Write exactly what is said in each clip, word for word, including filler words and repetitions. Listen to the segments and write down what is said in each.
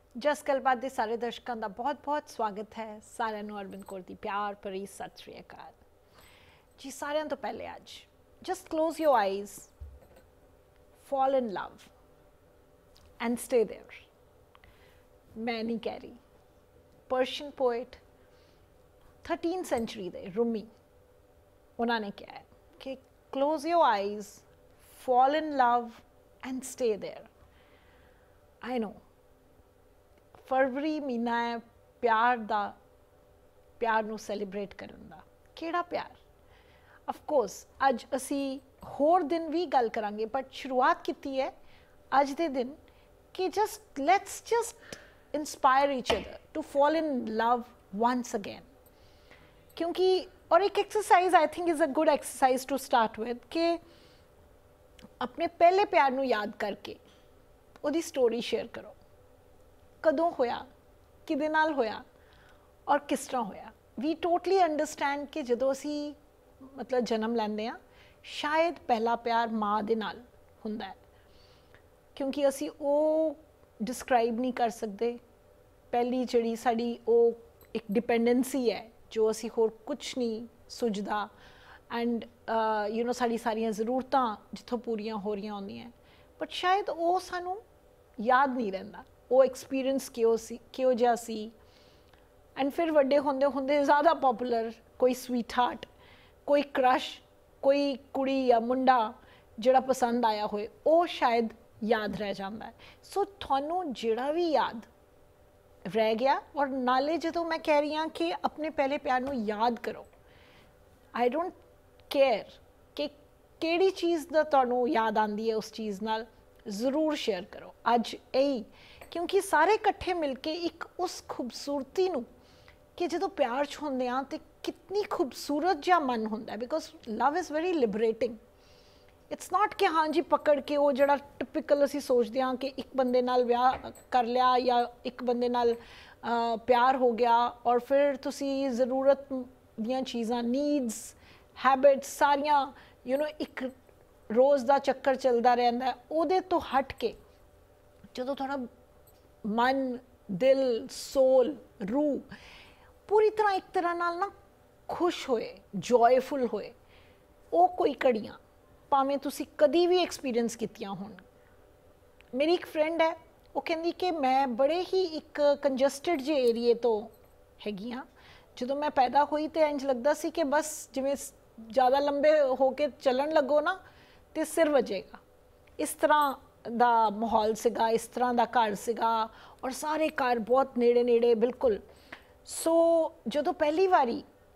जस गलबात ਦੇ ਸਾਰੇ ਦਰਸ਼ਕਾਂ ਦਾ ਬਹੁਤ-ਬਹੁਤ ਸਵਾਗਤ ਹੈ। ਸਾਰਿਆਂ ਨੂੰ ਅਰਵਿੰਦ ਕੌਰ ਦੀ ਪਿਆਰ ਭਰੀ ਸਤਿ ਸ਼੍ਰੀ ਅਕਾਲ ਜੀ। ਸਾਰਿਆਂ ਤੋਂ ਪਹਿਲੇ ਅੱਜ just close your eyes, fall in love and stay there. ਮੈਂ ਨਹੀਂ ਕਹਿ ਰਹੀ, ਪਰਸ਼ੀਅਨ ਪੋਇਟ thirteenth century ਦੇ ਰੂਮੀ ਉਹਨਾਂ ਨੇ ਕਿਹਾ ਹੈ ਕਿ close your eyes, fall in love and stay there. I know फरवरी महीना है प्यार दा, प्यार नू सैलीब्रेट करन दा। केड़ा प्यार? ऑफकोर्स अज असी होर दिन भी गल करांगे, बट शुरुआत कीती है अज दे दिन कि just let's just inspire each other to fall in love once again. क्योंकि और एक exercise I think is a good exercise to start with कि अपने पहले प्यार नू याद करके उहदी स्टोरी शेयर करो। कदों होया, किदे नाल होया और किस तरह होया। वी टोटली अंडरस्टैंड कि जदों असी मतलब जन्म लैंदे आ शायद पहला प्यार माँ दे नाल हुंदा है, क्योंकि असी वो डिस्क्राइब नहीं कर सकते। पहली जिहड़ी साडी वो एक डिपेंडेंसी है जो असी होर कुछ नहीं सुझदा एंड यू नो साडी सारियां ज़रूरतां जिथों पूरियां हो रही होंदियां, बट शायद वो सानू याद नहीं रहिंदा वो एक्सपीरियंस किहो सी किहो जिहा सी। एंड फिर वड्डे होंदे होंदे ज़्यादा पॉपुलर कोई स्वीट हार्ट, कोई क्रश, कोई कुड़ी या मुंडा जिहड़ा पसंद आया होए वो शायद याद रह जाता है। सो थानू जिहड़ा भी याद रह गया, और नाले जदों मैं कह रही हाँ कि अपने पहले प्यार नू याद करो, आई डोंट केयर कि किहड़ी चीज़ दा तुहानू याद आंदी है, उस चीज़ नाल ज़रूर शेयर करो अज यही। क्योंकि सारे इकट्ठे मिलके एक उस खूबसूरती नू कि जो प्यार च होंदे आ ते कितनी खूबसूरत जा मन होंदा है, because love is very liberating. It's not कि हाँ जी पकड़ के वो जड़ा टिपिकल असी सोचते हाँ कि एक बंदे नाल ब्याह कर लिया या एक बंदे नाल आ, प्यार हो गया और फिर तुसी ज़रूरत दियां चीज़ां, नीड्स, हैबिट्स सारियां यू नो एक रोज़ दा चक्कर चलता रहता है। उहदे तो हट के जो थोड़ा मन, दिल, सोल, रूह पूरी तरह एक तरह नाल ना खुश होए, जॉयफुल होए, वो कोई घड़ियाँ भावें तुसी कदी भी एक्सपीरियंस कीतियां होण। मेरी एक फ्रेंड है, वो कहंदी कि मैं बड़े ही एक कंजस्टिड जे एरिए तो हैगी हाँ। जदों मैं पैदा हुई तो इंज लगदा सी कि बस जिवें ज़्यादा लंबे होके चलन लगो ना तो सिर वजेगा, इस तरह ਦਾ माहौल सीगा, इस तरह का घर सीगा, और सारे घर बहुत नेड़े नेड़े बिल्कुल। सो जो पहली बारी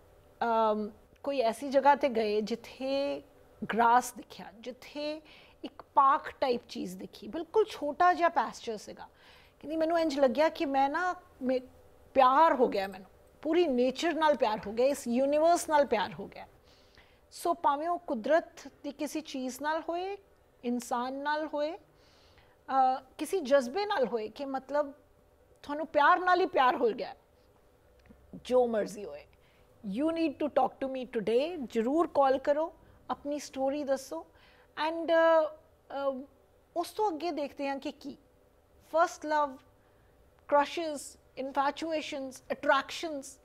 कोई ऐसी जगह ते गए जिथे ग्रास दिखा, जिथे एक पार्क टाइप चीज़ दिखी, बिल्कुल छोटा जिहा पैस्चर सीगा। कहंदी मैनूं इंज लग्या कि मैं ना मैं प्यार हो गया, मैनूं पूरी नेचर नाल प्यार हो गया, इस यूनीवर्स नाल प्यार हो गया। सो भावें वो कुदरत की किसी चीज़ नाल होए, इंसान नाल होए, Uh, किसी जज्बे नाल होए कि मतलब थानू प्यार नाल ही प्यार हो गया, जो मर्जी होए। You need to talk to me today, जरूर कॉल करो, अपनी स्टोरी दसो एंड uh, uh, उस तो अगे देखते हैं कि की first love, crushes, infatuations, attractions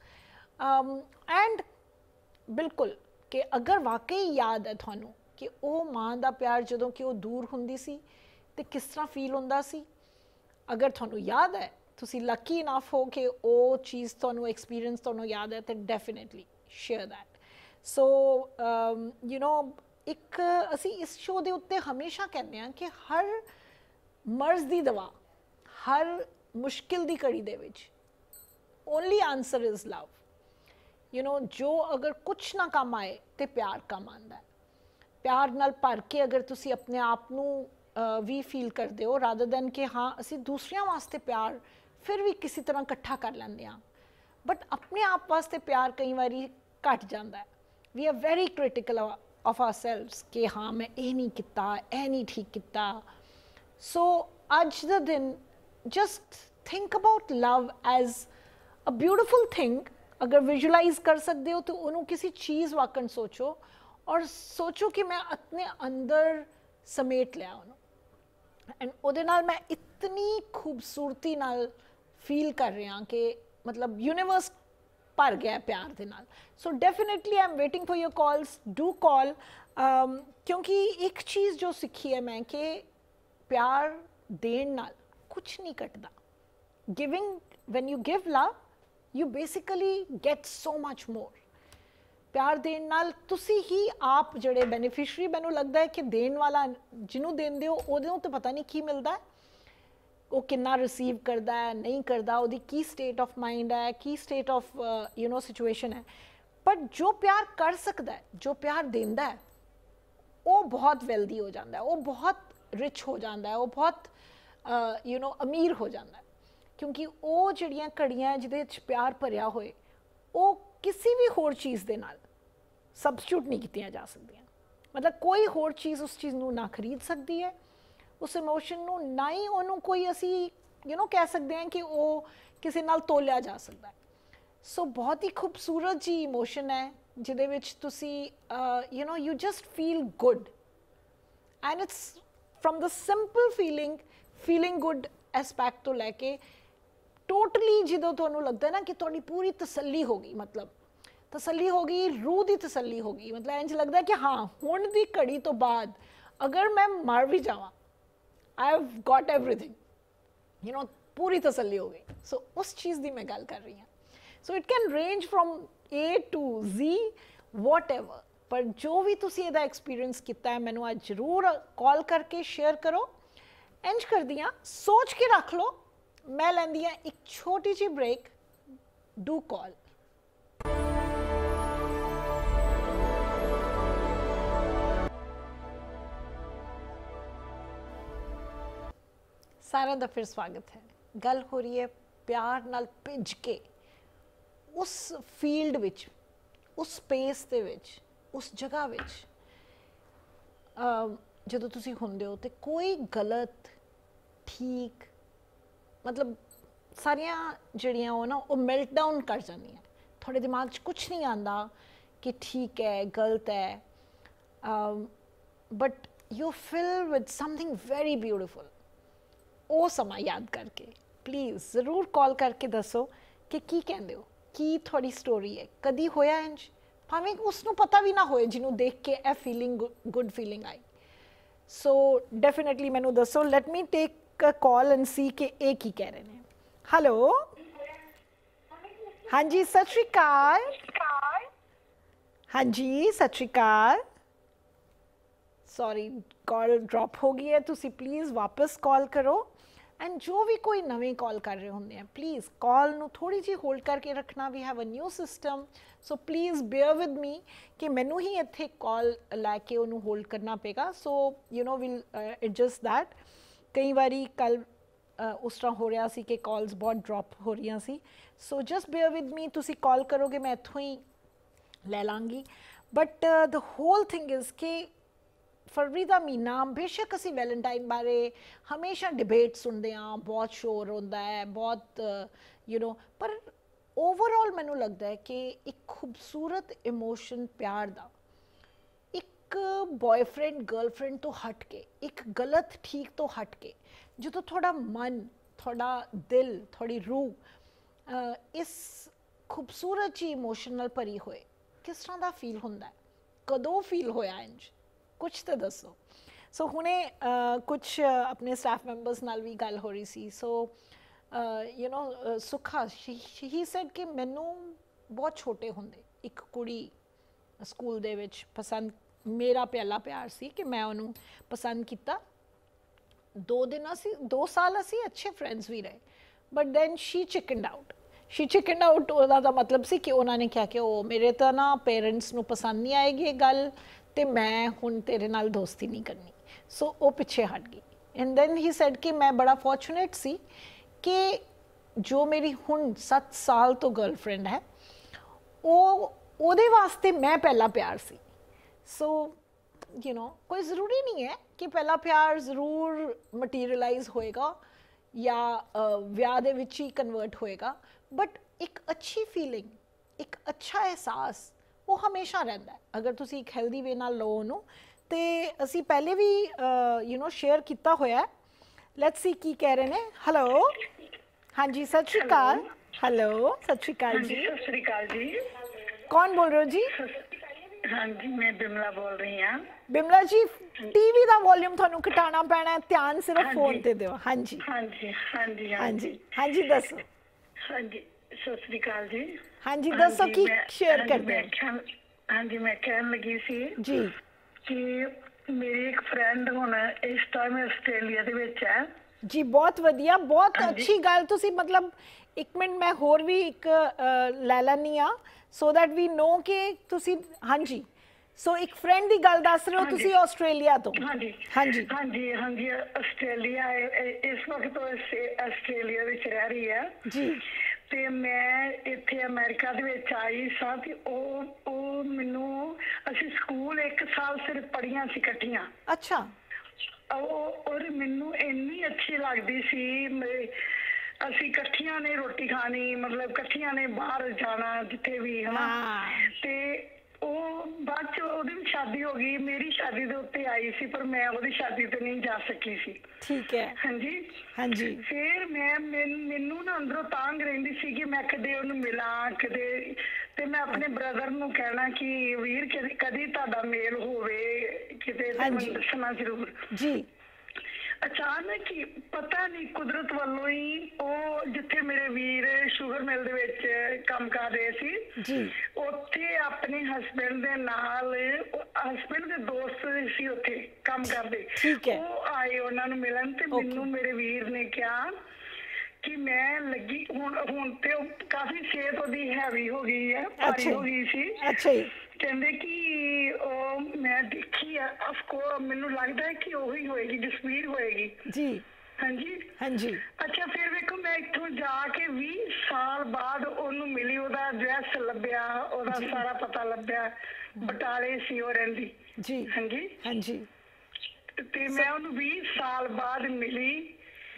and बिल्कुल कि अगर वाकई याद है थानू कि वो माँ का प्यार जदों कि वो दूर हुंदी सी तो किस तरह फील होंदा सी। अगर थानू याद है, तुसी लकी इनफ हो कि वो चीज़ थानू एक्सपीरियंस थानू याद है, तो definitely share that. So you know एक असी इस शो दे उत्ते हमेशा कहते हैं कि हर मर्ज़ दी दवा, हर मुश्किल दी घड़ी दे विच only answer is love. You know जो अगर कुछ ना काम आए तो प्यार काम आंदा है। प्यार नाल भर के अगर तुसी अपने आप नू भी फील करते हो, रादर दैन कि हाँ असी दूसरियां वास्ते प्यार फिर भी किसी तरह इकट्ठा कर लेंदे हाँ, बट अपने आप वास्ते प्यार कई बारी घट जाता है। We are very critical of our selves कि हाँ मैं ये नहीं किता, ए नहीं ठीक किता। सो अज द दिन just think about love as a beautiful thing. अगर विजुलाइज कर सकते हो तो उन्होंने किसी चीज़ वाकन सोचो, और सोचो कि मैं अपने अंदर समेट लिया उन्होंने, एंड उहदे नाल मैं इतनी खूबसूरती नाल फील कर रहे हैं कि मतलब यूनिवर्स भर गया प्यार के नाल। So definitely I am waiting for your calls, do call. क्योंकि एक चीज़ जो सीखी है मैं कि प्यार देन नाल कुछ नहीं कटदा। Giving, when you give love you basically get so much more. प्यार देन नाल तुसी ही आप जड़े बेनीफिशरी, मैनू लगता है कि देन वाला जिन्हों देंदे हो उहदों तो पता नहीं की मिलता है, वो कितना रिसीव करता है नहीं करता, वो की स्टेट ऑफ माइंड है, की state of you know situation है। बट जो प्यार कर सकता है, जो प्यार देंदा है, वो बहुत वेल्दी हो जाता है, वो बहुत रिच हो जाता है, वो बहुत यू नो अमीर हो जाता है। क्योंकि वो जड़ियाँ घड़ियाँ जिहदे च प्यार भरिया होए वो किसी भी होर चीज़ दे नाल सबस्टिट्यूट नहीं कीतियां जा सकदियां। मतलब कोई होर चीज़ उस चीज़ नूं ना खरीद सकती है, उस इमोशन नूं ना ही उन्हों कोई असी यू नो कह सकते हैं कि वो किसी नाल तोलिया जा सकता है। सो so, बहुत ही खूबसूरत जी इमोशन है जिहदे विच तुसी you know you just feel good and it's from the simple feeling feeling good aspect तो लैके टोटली जो तुहानूं लगता है ना कि तुहाडी पूरी तसल्ली हो गई, मतलब तसल्ली हो गई, रूह की तसल्ली हो गई। मतलब इंज लगता है कि हाँ हुण दी घड़ी तो बाद अगर मैं मर भी जावां I have got everything, you know पूरी तसल्ली हो गई। सो so, उस चीज़ की मैं गल कर रही हूँ। So it can range from A to Z whatever, पर जो भी तुसी इहदा एक्सपीरियंस किया है मैनू आज जरूर कॉल करके शेयर करो। इंज कर दियाँ सोच के रख लो, मैं लैंदी हाँ एक छोटी जी ब्रेक। Do call. सारा दा फिर स्वागत है। गल हो रही है प्यार नाल भिज के उस फील्ड विच, उस स्पेस दे विच, उस जगह विच जदों तुसी हुंदे हो ते कोई गलत ठीक मतलब सारियां जड़ियां हो ना वो मेल्ट डाउन कर जानी है। थोड़े दिमाग च कुछ नहीं आंदा कि ठीक है गलत है, but you fill with something very beautiful. वो समा याद करके प्लीज़ ज़रूर कॉल करके दसो कि की कहंदे हो, की थोड़ी स्टोरी है, कदी होया इंज, भावें उसनों पता भी ना होए जिन्हों देख के ए फीलिंग गुड फीलिंग आई। सो डेफिनेटली मैनू दसो। Let me take a call and see कि ए की कह रहे हैं। हेलो, हाँ जी सत श्री अकाल। हाँ जी सत श्री अकाल। सॉरी कॉल ड्रॉप हो गई है, तुसी प्लीज़ वापस कॉल करो। एंड जो भी कोई नवे कॉल कर रहे होंगे हैं प्लीज़ कॉल नू थोड़ी जी होल्ड करके रखना। We have a new system, so please bear with me कि मैनू ही इत्थे कॉल लैके उन्होंने होल्ड करना पेगा। So you know will adjust that. कई बारी कल uh, उस तरह हो रहा सी कि कॉल्स बहुत ड्रॉप हो रही सी। So just bear with me, तुसी कॉल करोगे मैं इत्थों ही ले लाँगी। But the whole thing is कि फरवरी का महीना बेशक असी वैलेंटाइन बारे हमेशा डिबेट सुनते हैं, बहुत शोर होता है, बहुत यू नो, पर ओवरऑल मैनू लगता है कि एक खूबसूरत इमोशन प्यार दा एक बॉयफ्रेंड गर्लफ्रेंड तो हट के, एक गलत ठीक तो हट के, जो तो थोड़ा मन, थोड़ा दिल, थोड़ी रूह इस खूबसूरत जी इमोशनल भरी होए किस तरह का फील होंदा है, कदों फील होया इंज कुछ तो दसो। सो हुणे कुछ अपने स्टाफ मैंबर्स नाल भी गल हो रही सी। सो यू नो सुखा ही सैड कि मैनू बहुत छोटे होंदे एक कुड़ी स्कूल दे विच पसंद, मेरा पहला प्यार सी कि मैं उन्होंने पसंद किया। दो दिन असी दो साल असी अच्छे फ्रेंड्स भी रहे, but then she chickened out. She chickened out का मतलब सी कि उन्होंने क्या कि वो मेरे तो ना पेरेंट्स नू पसंद नहीं आएगी ये गल, तो मैं हुण तेरे नाल दोस्ती नहीं करनी। सो so, वो पिछे हट गई। एंड दैन ही सैड कि मैं बड़ा फॉर्चुनेट सी कि जो मेरी हुण सत्त साल तो गर्लफ्रेंड है वो ओदे वास्ते मैं पहला प्यार सी। सो यू नो कोई ज़रूरी नहीं है कि पहला प्यार ज़रूर मटीरियलाइज होएगा या विआह दे विच ही कन्वर्ट होएगा, बट एक अच्छी फीलिंग, एक अच्छा एहसास वो हमेशा रहता है अगर तुसी एक हैल्दी वे नाल लो उन्होंने। तो असी पहले भी यू नो शेयर किया होया है। लैट्स सी की कह रहे हैं। हेलो हाँ जी, सत श्री अकाल। हेलो, सत श्री अकाल जी। सत श्री अकाल जी। कौन बोल रहे हो जी? हाँ जी, मैं बिमला बोल रही हूँ। बिमला जी, टीवी ਦਾ ਵੋਲਿਊਮ ਤੁਹਾਨੂੰ ਘਟਾਉਣਾ ਪੈਣਾ ਹੈ, ਧਿਆਨ ਸਿਰਫ ਫੋਨ ਤੇ ਦਿਓ। हाँ जी हाँ जी हाँ जी हाँ जी हाँ जी ਦੱਸੋ। हाँ जी, सत श्री अकाल जी। हाँ जी ਦੱਸੋ ਕੀ ਸ਼ੇਅਰ ਕਰਦੇ ਹੋ? हाँ जी, मैं कहन लगी सी जी कि मेरी एक फ्रेंड ਹੁਣ ਇਸ ਟਾਈਮ ਆਸਟ੍ਰੇਲੀਆ ਦੇ ਵਿੱਚ ਹੈ ਜੀ। ਬਹੁਤ ਵਧੀਆ, ਬਹੁਤ ਅੱਛੀ ਗੱਲ। ਤੁਸੀਂ ਮਤਲਬ ਇੱਕ ਮਿੰਟ ਮੈਂ ਹੋਰ ਵੀ ਇੱਕ ਲੈ ਲੈਣੀ ਆ ਸੋ ਦੈਟ ਵੀ ਨੋ ਕਿ ਤੁਸੀਂ ਹਾਂਜੀ ਸੋ ਇੱਕ ਫਰੈਂਡ ਦੀ ਗੱਲ ਦੱਸ ਰਹੇ ਹੋ ਤੁਸੀਂ ਆਸਟ੍ਰੇਲੀਆ ਤੋਂ। ਹਾਂਜੀ ਹਾਂਜੀ ਹਾਂਜੀ ਹਾਂਜੀ ਆਸਟ੍ਰੇਲੀਆ ਇਸ ਵਕਤ ਆਸਟ੍ਰੇਲੀਆ ਵਿੱਚ ਰਹਿ ਰਹੀ ਹੈ ਜੀ। ਤੇ ਮੈਂ ਇੱਥੇ ਅਮਰੀਕਾ ਦੇ ਵਿੱਚ ਆਈ ਸਾਂ ਤੇ ਉਹ ਉਹ ਮੈਨੂੰ ਅਸੀਂ ਸਕੂਲ ਇੱਕ ਸਾਲ ਸਿਰਫ ਪੜ੍ਹੀਆਂ ਸੀ ਇਕੱਠੀਆਂ। ਅੱਛਾ। ਉਹ ਔਰ ਮੈਨੂੰ ਇੰਨੀ ਅੱਛੀ ਲੱਗਦੀ ਸੀ। ਅਸੀਂ ਇਕੱਠੀਆਂ ਨੇ ਰੋਟੀ ਖਾਣੀ, ਮਤਲਬ ਇਕੱਠੀਆਂ ਨੇ ਬਾਹਰ ਜਾਣਾ ਜਿੱਥੇ ਵੀ ਹਨਾ। ਤੇ ਉਹ ਬਾਅਦ ਚ ਉਹਦੀ ਵੀ ਸ਼ਾਦੀ ਹੋ ਗਈ, ਮੇਰੀ ਸ਼ਾਦੀ ਦੇ ਉੱਤੇ ਆਈ ਸੀ ਪਰ ਮੈਂ ਉਹਦੀ ਸ਼ਾਦੀ ਤੇ ਨਹੀਂ ਜਾ ਸਕੀ ਸੀ। ਠੀਕ ਹੈ। ਹਾਂਜੀ ਹਾਂਜੀ। ਫਿਰ ਮੈਂ ਮੈਨੂੰ ਨਾ ਅੰਦਰੋਂ ਤਾਂਗ ਰਹਿੰਦੀ ਸੀ ਕਿ ਮੈਂ ਕਦੇ ਉਹਨੂੰ ਮਿਲਾਂ ਕਦੇ, ਤੇ ਮੈਂ ਆਪਣੇ ਬ੍ਰਦਰ ਨੂੰ ਕਹਿਣਾ ਕਿ ਵੀਰ ਕਦੀ ਕਦੀ ਤੁਹਾਡਾ ਮੇਲ ਹੋਵੇ ਕਿਤੇ ਤੇ ਮੈਨੂੰ ਦੱਸਣਾ ਜ਼ਰੂਰ ਜੀ। ਅਚਾਨਕ ਹੀ ਪਤਾ ਨਹੀਂ ਕੁਦਰਤ ਵੱਲੋਂ ਹੀ ਉਹ ਜਿੱਥੇ ਮੇਰੇ ਵੀਰ ਸ਼ੂਗਰ ਮਿਲ ਦੇ ਵਿੱਚ ਕੰਮ ਕਰ ਰਹੇ ਸੀ ਜੀ, ਉੱਥੇ ਆਪਣੇ ਹਸਬੈਂਡ ਦੇ ਨਾਲ, ਹਸਬੈਂਡ ਦੇ ਦੋਸਤ ਸੀ ਉੱਥੇ ਕੰਮ ਕਰਦੇ, ਉਹ ਆਏ ਉਹਨਾਂ ਨੂੰ ਮਿਲਣ ਤੇ ਮੈਨੂੰ ਮੇਰੇ ਵੀਰ ਨੇ ਕਿਹਾ ਕਿ ਮੈਂ ਲੱਗੀ ਹੁਣ ਹੁਣ ਤੇ ਉਹ ਕਾਫੀ ਸਿਹਤ ਉਹਦੀ ਹੈਵੀ ਹੋ ਗਈ ਹੈ, ਭਾਰੀ ਹੋ ਗਈ ਸੀ। ਅੱਛਾ ਜੀ। ਕਹਿੰਦੇ ਕਿ ਉਹ ਮੈਂ ਦੇਖੀ ਆ ਅਫਕੋਰਸ ਮੈਨੂੰ ਲੱਗਦਾ ਹੈ ਕਿ ਉਹੀ ਹੋਏਗੀ, ਜਸਵੀਰ ਹੋਏਗੀ ਜੀ। ਹਾਂਜੀ ਹਾਂਜੀ। ਅੱਛਾ, ਫਿਰ ਵੇਖੋ ਮੈਂ ਇੱਥੋਂ ਜਾ ਕੇ ਵੀਹ ਸਾਲ ਬਾਅਦ ਉਹਨੂੰ ਮਿਲੀ, ਉਹਦਾ ਐਡਰੈਸ ਲੱਭਿਆ, ਉਹਦਾ ਸਾਰਾ ਪਤਾ ਲੱਭਿਆ, ਬਟਾਲੇ ਸੀ ਉਹ ਰਹਿੰਦੀ ਜੀ। ਹਾਂਜੀ ਹਾਂਜੀ। ਤੇ ਮੈਂ ਉਹਨੂੰ ਵੀਹ ਸਾਲ ਬਾਅਦ ਮਿਲੀ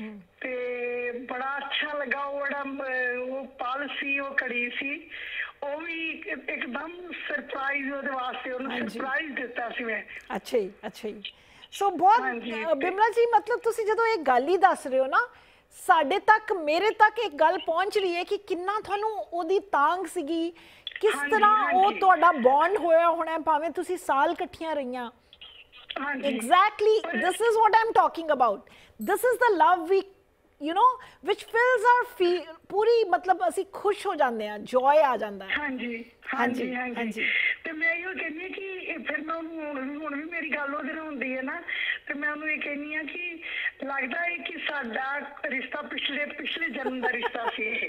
ਤੇ ਬੜਾ ਅੱਛਾ ਲੱਗਾ। ਉਹ ਜਿਹੜਾ ਉਹ ਪਲ ਸੀ, ਉਹ ਘੜੀ ਸੀ, ਉਹ ਵੀ ਇੱਕਦਮ ਸਰਪ੍ਰਾਈਜ਼ ਉਹਦੇ ਵਾਸਤੇ ਉਹਨੂੰ ਸਰਪ੍ਰਾਈਜ਼ ਦਿੱਤਾ ਸੀ ਮੈਂ। ਅੱਛਾ ਜੀ ਅੱਛਾ ਜੀ। ਸੋ ਬਹੁਤ ਬਿਮਲਾ ਜੀ, ਮਤਲਬ ਤੁਸੀਂ ਜਦੋਂ ਇਹ ਗੱਲ ਹੀ ਦੱਸ ਰਹੇ ਹੋ ਨਾ, ਸਾਡੇ ਤੱਕ ਮੇਰੇ ਤੱਕ ਇੱਕ ਗੱਲ ਪਹੁੰਚ ਰਹੀ ਹੈ ਕਿ ਕਿੰਨਾ ਤੁਹਾਨੂੰ ਉਹਦੀ ਤਾਂਗ ਸੀਗੀ, ਕਿਸ ਤਰ੍ਹਾਂ ਉਹ ਤੁਹਾਡਾ ਬੌਂਡ ਹੋਇਆ ਹੋਣਾ, ਭਾਵੇਂ ਤੁਸੀਂ ਸਾਲ ਇਕੱਠੀਆਂ ਰਹੀਆਂ। Exactly, this is what I'm talking about. This is the love we, you know, which fills our feel. पूरी मतलब ਅਸੀਂ ਖੁਸ਼ ਹੋ ਜਾਂਦੇ ਆ, joy ਆ ਜਾਂਦਾ ਹੈ। ਹਾਂਜੀ ਹਾਂਜੀ ਹਾਂਜੀ। ਤੇ ਮੈਂ ਇਹੋ ਕਹਿੰਦੀ ਕਿ ਫਿਰ ਮੈਂ ਉਹਨੂੰ ਹੁਣ ਵੀ ਮੇਰੀ ਗੱਲ ਉਹਦੇ ਨਾਲ ਹੁੰਦੀ ਹੈ ਨਾ, ਤੇ ਮੈਂ ਉਹਨੂੰ ਇਹ ਕਹਿੰਦੀ ਆ ਕਿ ਲੱਗਦਾ ਹੈ ਕਿ ਸਾਡਾ ਰਿਸ਼ਤਾ ਪਿਛਲੇ ਪਿਛਲੇ ਜਨਮ ਦਾ ਰਿਸ਼ਤਾ ਸੀ ਇਹ।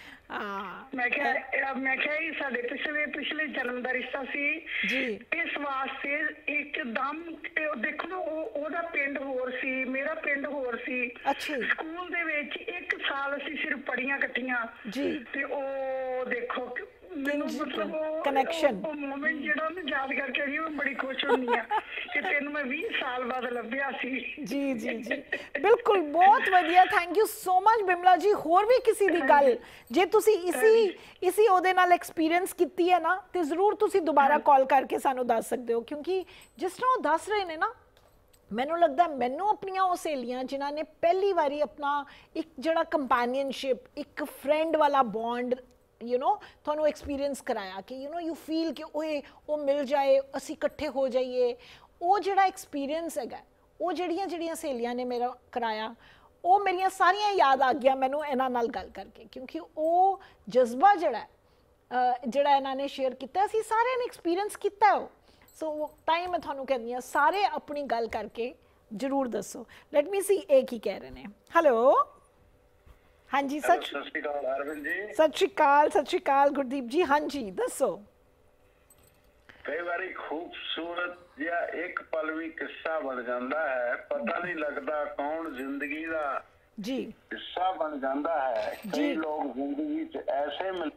ਮੈਂ ਕਿਹਾ ਮੈਂ ਕਿਹਾ ਇਹ ਸਾਡੇ ਪਿਛਲੇ ਪਿਛਲੇ ਜਨਮ ਦਾ ਰਿਸ਼ਤਾ ਸੀ ਜੀ। ਇਸ ਵਾਸਤੇ ਇੱਕਦਮ ਦੇਖੋ ਨਾ, ਉਹ ਉਹਦਾ ਪਿੰਡ ਹੋਰ ਸੀ, ਮੇਰਾ ਪਿੰਡ ਹੋਰ ਸੀ। ਸਕੂਲ ਦੇ ਵਿੱਚ ਇੱਕ ਸਾਲ ਅਸੀਂ ਸਿਰਫ ਪੜ੍ਹੀਆਂ ਇਕੱਠੀਆਂ ਜੀ। ਤੇ ਉਹ ਦੇਖੋ ਮੈਨੂੰ ਮਤਲਬ ਕਨੈਕਸ਼ਨ, ਉਹ ਮੂਮੈਂਟ ਜਿਹੜਾ ਉਹਨੂੰ ਯਾਦ ਕਰਕੇ ਵੀ ਮੈਂ ਬੜੀ ਖੁਸ਼ ਹੁੰਦੀ ਆ ਕਿ ਤੈਨੂੰ ਮੈਂ ਵੀਹ ਸਾਲ ਬਾਅਦ ਲੱਭਿਆ ਸੀ। ਜੀ ਜੀ ਜੀ ਬਿਲਕੁਲ, ਬਹੁਤ ਵਧੀਆ। Thank you so much Bimla ji. ਹੋਰ ਵੀ ਕਿਸੇ ਦੀ ਗੱਲ ਜੇ ਤੁਸੀਂ ਇਸੀ ਇਸੀ ਉਹਦੇ ਨਾਲ ਐਕਸਪੀਰੀਅੰਸ ਕੀਤੀ ਹੈ ਨਾ, ਤੇ ਜ਼ਰੂਰ ਤੁਸੀਂ ਦੁਬਾਰਾ ਕਾਲ ਕਰਕੇ ਸਾਨੂੰ ਦੱਸ ਸਕਦੇ ਹੋ, ਕਿਉਂਕਿ ਜਿਸ ਤਰ੍ਹਾਂ ਉਹ ਦੱਸ ਰਹੇ ਨੇ ਨਾ, ਮੈਨੂੰ ਲੱਗਦਾ ਮੈਨੂੰ ਆਪਣੀਆਂ ਉਹ ਸਹੇਲੀਆਂ ਜਿਨ੍ਹਾਂ ਨੇ ਪਹਿਲੀ ਵਾਰੀ ਆਪਣਾ ਇੱਕ ਜਿਹੜਾ ਕੰਪੈਨੀਅਨਸ਼ਿਪ, ਇੱਕ ਫਰੈਂਡ ਵਾਲਾ ਬੌਂਡ ਯੂ ਨੋ ਤੁਹਾਨੂੰ ਐਕਸਪੀਰੀਅੰਸ ਕਰਾਇਆ ਕਿ ਯੂ ਨੋ ਯੂ ਫੀਲ ਕਿ ਓਏ ਉਹ ਮਿਲ ਜਾਏ, ਅਸੀਂ ਇਕੱਠੇ ਹੋ ਜਾਈਏ, ਉਹ ਜਿਹੜਾ ਐਕਸਪੀਰੀਅੰਸ ਹੈਗਾ, ਉਹ ਜਿਹੜੀਆਂ ਜਿਹੜੀਆਂ ਸਹੇਲੀਆਂ ਨੇ ਮੇਰਾ ਕਰਾਇਆ, ਉਹ ਮੇਰੀਆਂ ਸਾਰੀਆਂ ਯਾਦ ਆ ਗਿਆ ਮੈਨੂੰ ਇਹਨਾਂ ਨਾਲ ਗੱਲ ਕਰਕੇ, ਕਿਉਂਕਿ ਉਹ ਜਜ਼ਬਾ ਜਿਹੜਾ ਜਿਹੜਾ ਇਹਨਾਂ ਨੇ ਸ਼ੇਅਰ ਕੀਤਾ, ਅਸੀਂ ਸਾਰਿਆਂ ਨੇ ਐਕਸਪੀਰੀਅੰਸ ਕੀਤਾ ਉਹ। ਸੋ ਤਾਂ ਹੀ ਮੈਂ ਤੁਹਾਨੂੰ ਕਹਿੰਦੀ ਹਾਂ, ਸਾਰੇ ਆਪਣੀ ਗੱਲ ਕਰਕੇ ਜ਼ਰੂਰ ਦੱਸੋ। ਲੈਟ ਮੀ ਸੀ ਇਹ ਕੀ ਕਹਿ ਰਹੇ ਨੇ। ਹੈਲੋ ਹਾਂਜੀ, ਸਤਿ ਸ਼੍ਰੀ ਅਕਾਲ ਅਰਵਿੰਦ ਜੀ। ਸਤਿ ਸ਼੍ਰੀ ਅਕਾਲ ਸਤਿ ਸ਼੍ਰੀ ਅਕਾਲ ਗੁਰਦੀਪ ਜੀ। ਹਾਂਜੀ ਦੱਸੋ। ਕਈ ਵਾਰੀ ਖੂਬਸੂਰਤ ਜਿਹਾ ਇੱਕ ਪਲ ਵੀ ਕਿੱਸਾ ਬਣ ਜਾਂਦਾ ਹੈ, ਪਤਾ ਨਹੀਂ ਲੱਗਦਾ ਕੌਣ ਜ਼ਿੰਦਗੀ ਦਾ ਜੀ ਹਿੱਸਾ ਬਣ ਜਾਂਦਾ ਹੈ। ਕਈ ਲੋਕ ਜ਼ਿੰਦਗੀ 'ਚ ਐਸੇ ਮਿਲ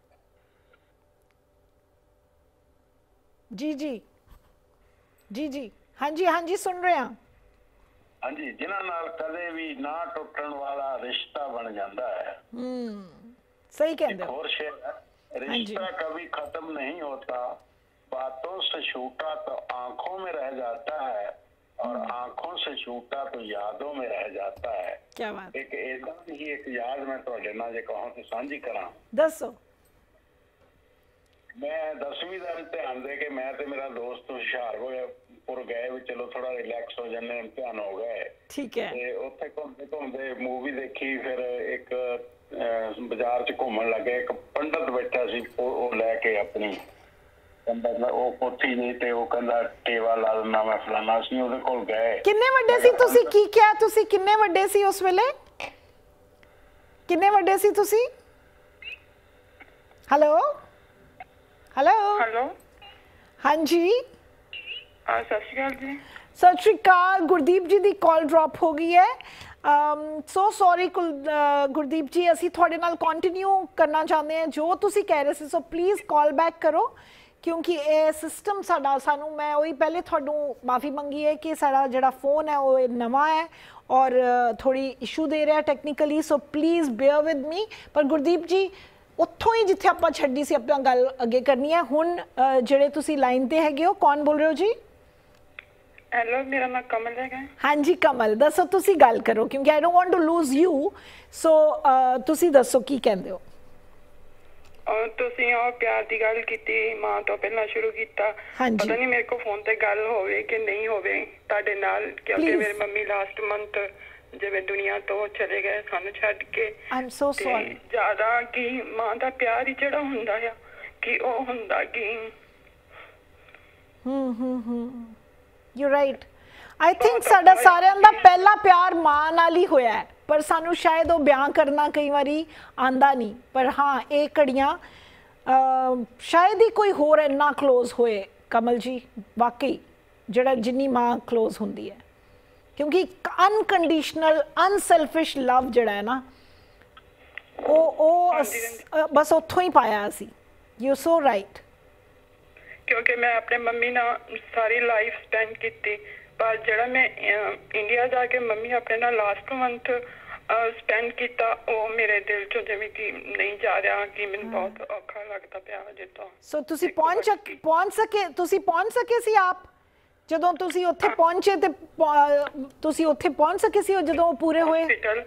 ਜੀ ਜੀ ਜੀ ਜੀ ਹਾਂਜੀ ਹਾਂਜੀ ਸੁਣ ਰਹੇ ਹਾਂ। ਹਾਂਜੀ, ਜਿਨ੍ਹਾਂ ਨਾਲ ਕਦੇ ਵੀ ਨਾ ਟੁੱਟਣ ਵਾਲਾ ਰਿਸ਼ਤਾ ਬਣ ਜਾਂਦਾ ਹੈ। ਹਮ ਸਹੀ ਕਹਿੰਦੇ ਹੋ। ਹੋਰ ਸ਼ੇਰ ਹੈ, रिश्ता कभी खत्म नहीं होता, बातों से छूटा तो आंखों में रह जाता है, और आंखों से छूटा तो यादों में रह जाता है। क्या बात। एक ऐसा ही एक याद मैं तुहाडे नाल जे कहां ते सांझी करा। दसो। मैं दसवीं का इम्तिहान दे के मैं ते मेरा दोस्त हुशियारपुर गए भी चलो थोड़ा रिलैक्स हो जाने, इम्तिहान हो गए। ठीक है। ते उत्थे घूमते घूमते मूवी देखी, फिर एक बाजार च घूमन लगे, एक पंडित बैठा सी वो लैके अपनी ਉਹ ਕੋਠੀ ਨਹੀਂ ਤੇ ਉਹ ਕਹਿੰਦਾ ਟੇਵਾ ਲਾ ਦਿੰਦਾ ਮੈਂ ਫਲਾਣਾ ਸੀ ਉਹਦੇ ਕੋਲ ਗਏ। ਕਿੰਨੇ ਵੱਡੇ ਸੀ ਤੁਸੀਂ? ਕੀ ਕਿਹਾ ਤੁਸੀਂ? ਕਿੰਨੇ ਵੱਡੇ ਸੀ ਉਸ ਵੇਲੇ? ਕਿੰਨੇ ਵੱਡੇ ਸੀ ਤੁਸੀਂ? ਹੈਲੋ ਹੈਲੋ ਹੈਲੋ ਹਾਂਜੀ ਆ ਸਤਿ ਸ਼੍ਰੀ ਅਕਾਲ ਜੀ। ਸਤਿ ਸ਼੍ਰੀ ਅਕਾਲ। ਗੁਰਦੀਪ ਜੀ ਦੀ ਕਾਲ ਡ੍ਰੌਪ ਹੋ ਗਈ ਹੈ। ਸੋ ਸੌਰੀ ਗੁਰਦੀਪ ਜੀ, ਅਸੀਂ ਤੁਹਾਡੇ ਨਾਲ ਕੰਟੀਨਿਊ ਕਰਨਾ ਚਾਹੁੰਦੇ ਹਾਂ ਜੋ ਤੁਸੀਂ ਕਹਿ ਰਹੇ ਸੀ। ਸੋ ਪਲੀਜ਼ ਕਾਲ ਬੈਕ ਕਰੋ क्योंकि ये सिस्टम साडा सानू मैं वही पहले थोड़ू माफ़ी मंगी है कि साडा जिहड़ा फोन है वो नवा है और थोड़ी इशू दे रहा है technically. So please bear with me. पर गुरदीप जी उत्थों ही जिथे आपां छड्डी सी अपना गल अगे करनी है। हुण जिहड़े तुसी लाइन ते हैगे हो, कौन बोल रहे हो जी? हेलो, मेरा नाम कमल है। हाँ जी कमल, दसो तुसी गल करो क्योंकि I don't want to lose you. So तुसी दसो की कहंदे हो? और तुसी और प्यार दी गल कीती, मां तो पहला शुरू कीता। पता नहीं मेरे को फोन ते गल होवे कि नहीं होवे ताडे नाल, क्योंकि मेरी मम्मी लास्ट मंथ जिवें दुनिया तो चले गए सानू छड्ड के। I am so sorry. ज्यादा कि मां दा प्यार ही जेड़ा हुंदा है कि ओ हुंदा कि hmm hmm hmm you right. I think साडा सारियां दा पहला प्यार मां नाल ही होया है, पर सानू शायद वो बयान करना कई बारी आंदा नहीं। पर हाँ ये घड़ियाँ शायद ही कोई होर इन्ना क्लोज होए कमल जी, वाकई जड़ा जिन्नी माँ क्लोज होंदी है। क्योंकि अनकंडीशनल अनसैल्फिश लव जड़ा है ना वो वो बस उत्थों ही पाया असी। You so right. क्योंकि मैं अपने मम्मी ना सारी लाइफ स्पेंड की, पर जड़ा मैं इंडिया जाके मम्मी अपने ना लास्ट मंथ स्पेंड किया वो मेरे दिल चो जिवें कि नहीं जा रहा कि मैंने बहुत औखा लगता पिया जितो। सो तुसी पहुंच पहुंच सके तुसी पहुंच सके सी आप ਜਦੋਂ ਤੁਸੀਂ ਉੱਥੇ ਪਹੁੰਚੇ ਤੇ ਤੁਸੀਂ ਉੱਥੇ ਪਹੁੰਚ ਸਕੇ ਸੀ ਜਦੋਂ पूरे ਹੋਏ?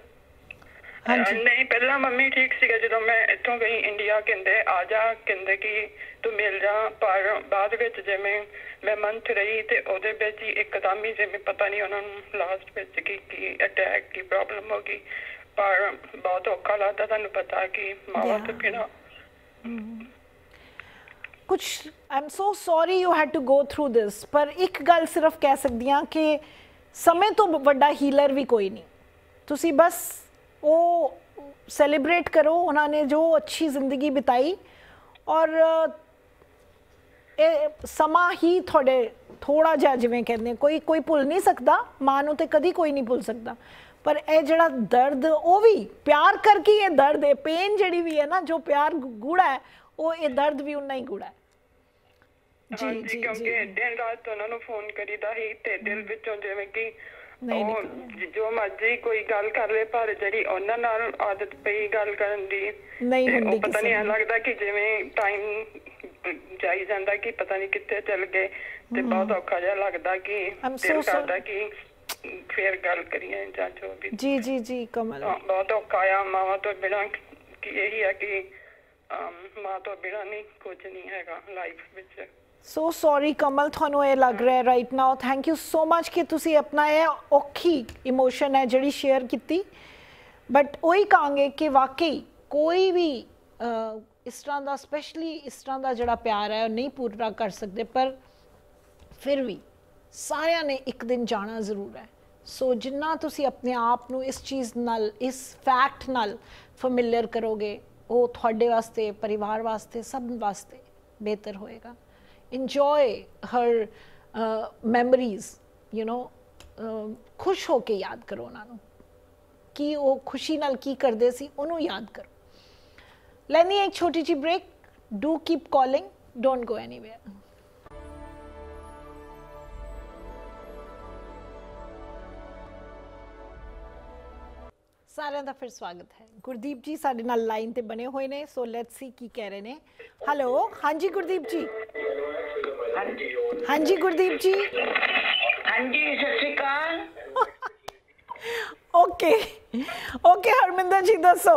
नहीं पहला मम्मी ठीक सी, जो मैं इतों गई इंडिया कहते आ जा कहते कि तू मिल जा, पर बाद विच जिवें मैं मंथ रही तो ਉਹਦੇ ਵਿੱਚ ਹੀ ਇੱਕਦਮ ਹੀ ਜਿਵੇਂ ਪਤਾ ਨਹੀਂ ਉਹਨਾਂ ਨੂੰ ਲਾਸਟ ਵਿੱਚ ਕੀ ਕੀ ਅਟੈਕ की प्रॉब्लम हो गई। पर बहुत औखा लगता, ਤੁਹਾਨੂੰ पता कि मावा तो बिना कुछ। I am so sorry you had to go through this. पर एक गल सिर्फ कह सकती हाँ कि समय तो वड्डा हीलर भी कोई नहीं। तुसी बस वो सैलीब्रेट करो उन्होंने जो अच्छी जिंदगी बिताई, और ये समा ही थोड़े थोड़ा जा जिवें कहते कोई कोई भुल नहीं सकता, मां नूं ते कदी कोई नहीं भुल सकता। पर यह जड़ा दर्द वो भी प्यार करके ये दर्द है, पेन जड़ी भी है ना, जो प्यार गूढ़ा है वो ये दर्द भी उन्ना ही गूढ़ा है। जी जी क्योंकि दिन रात उन्होंने फोन करीदा ही ते दिल विचों जिवें कि जो मर्जी कोई गल कर ले, पर जी उन्हां नाल आदत पई गल करन दी नहीं हुंदी, पता नहीं लगता कि जिवें टाइम जाई जांदा कि पता नहीं कित्थे चल गए, ते बहुत औखा जिहा लगदा कि दिल करदा कि फिर गल करिए जां जो भी। जी जी जी कमल, बहुत औखा आ मावां तो बिना कि यही है कि मां तो बिना नहीं कुछ नहीं हैगा लाइफ विच। सो सॉरी कमल, थानू ये लग रहा है right now. Thank you so much कि तुसी अपना ये औखी इमोशन है जिहड़ी शेयर की। बट वही कहांगे कि वाकई कोई भी इस तरह का स्पैशली इस तरह का जिहड़ा प्यार है नहीं पूरा कर सकते, पर फिर भी सारिਆਂ ने एक दिन जाना जरूर है। सो जिन्ना तुसी अपने आप नू इस चीज़ नाल इस फैक्ट नाल फैमिलियर करोगे वो थोड़े वास्ते परिवार वास्ते सब वास्ते बेहतर होएगा। इंजॉय हर मैमरीज यू नो, खुश हो के याद करो उन्होंने कि वो खुशी नाल की करते सी उन्होंने याद करो। लेनी एक छोटी जी break. Do keep calling, don't go anywhere. सारे का फिर स्वागत है। गुरदीप जी साडे नाल लाइन ते बने हुए ने, सो लेट्स सी की कह रहे हैं। हेलो हाँ जी गुरदीप जी। हाँ जी गुरदीप जी। हाँ ਹਾਂਜੀ ਸਤਿ ਸ਼੍ਰੀ ਅਕਾਲ। ਓਕੇ ਓਕੇ ਹਰਮਿੰਦਰ ਜੀ ਦੱਸੋ।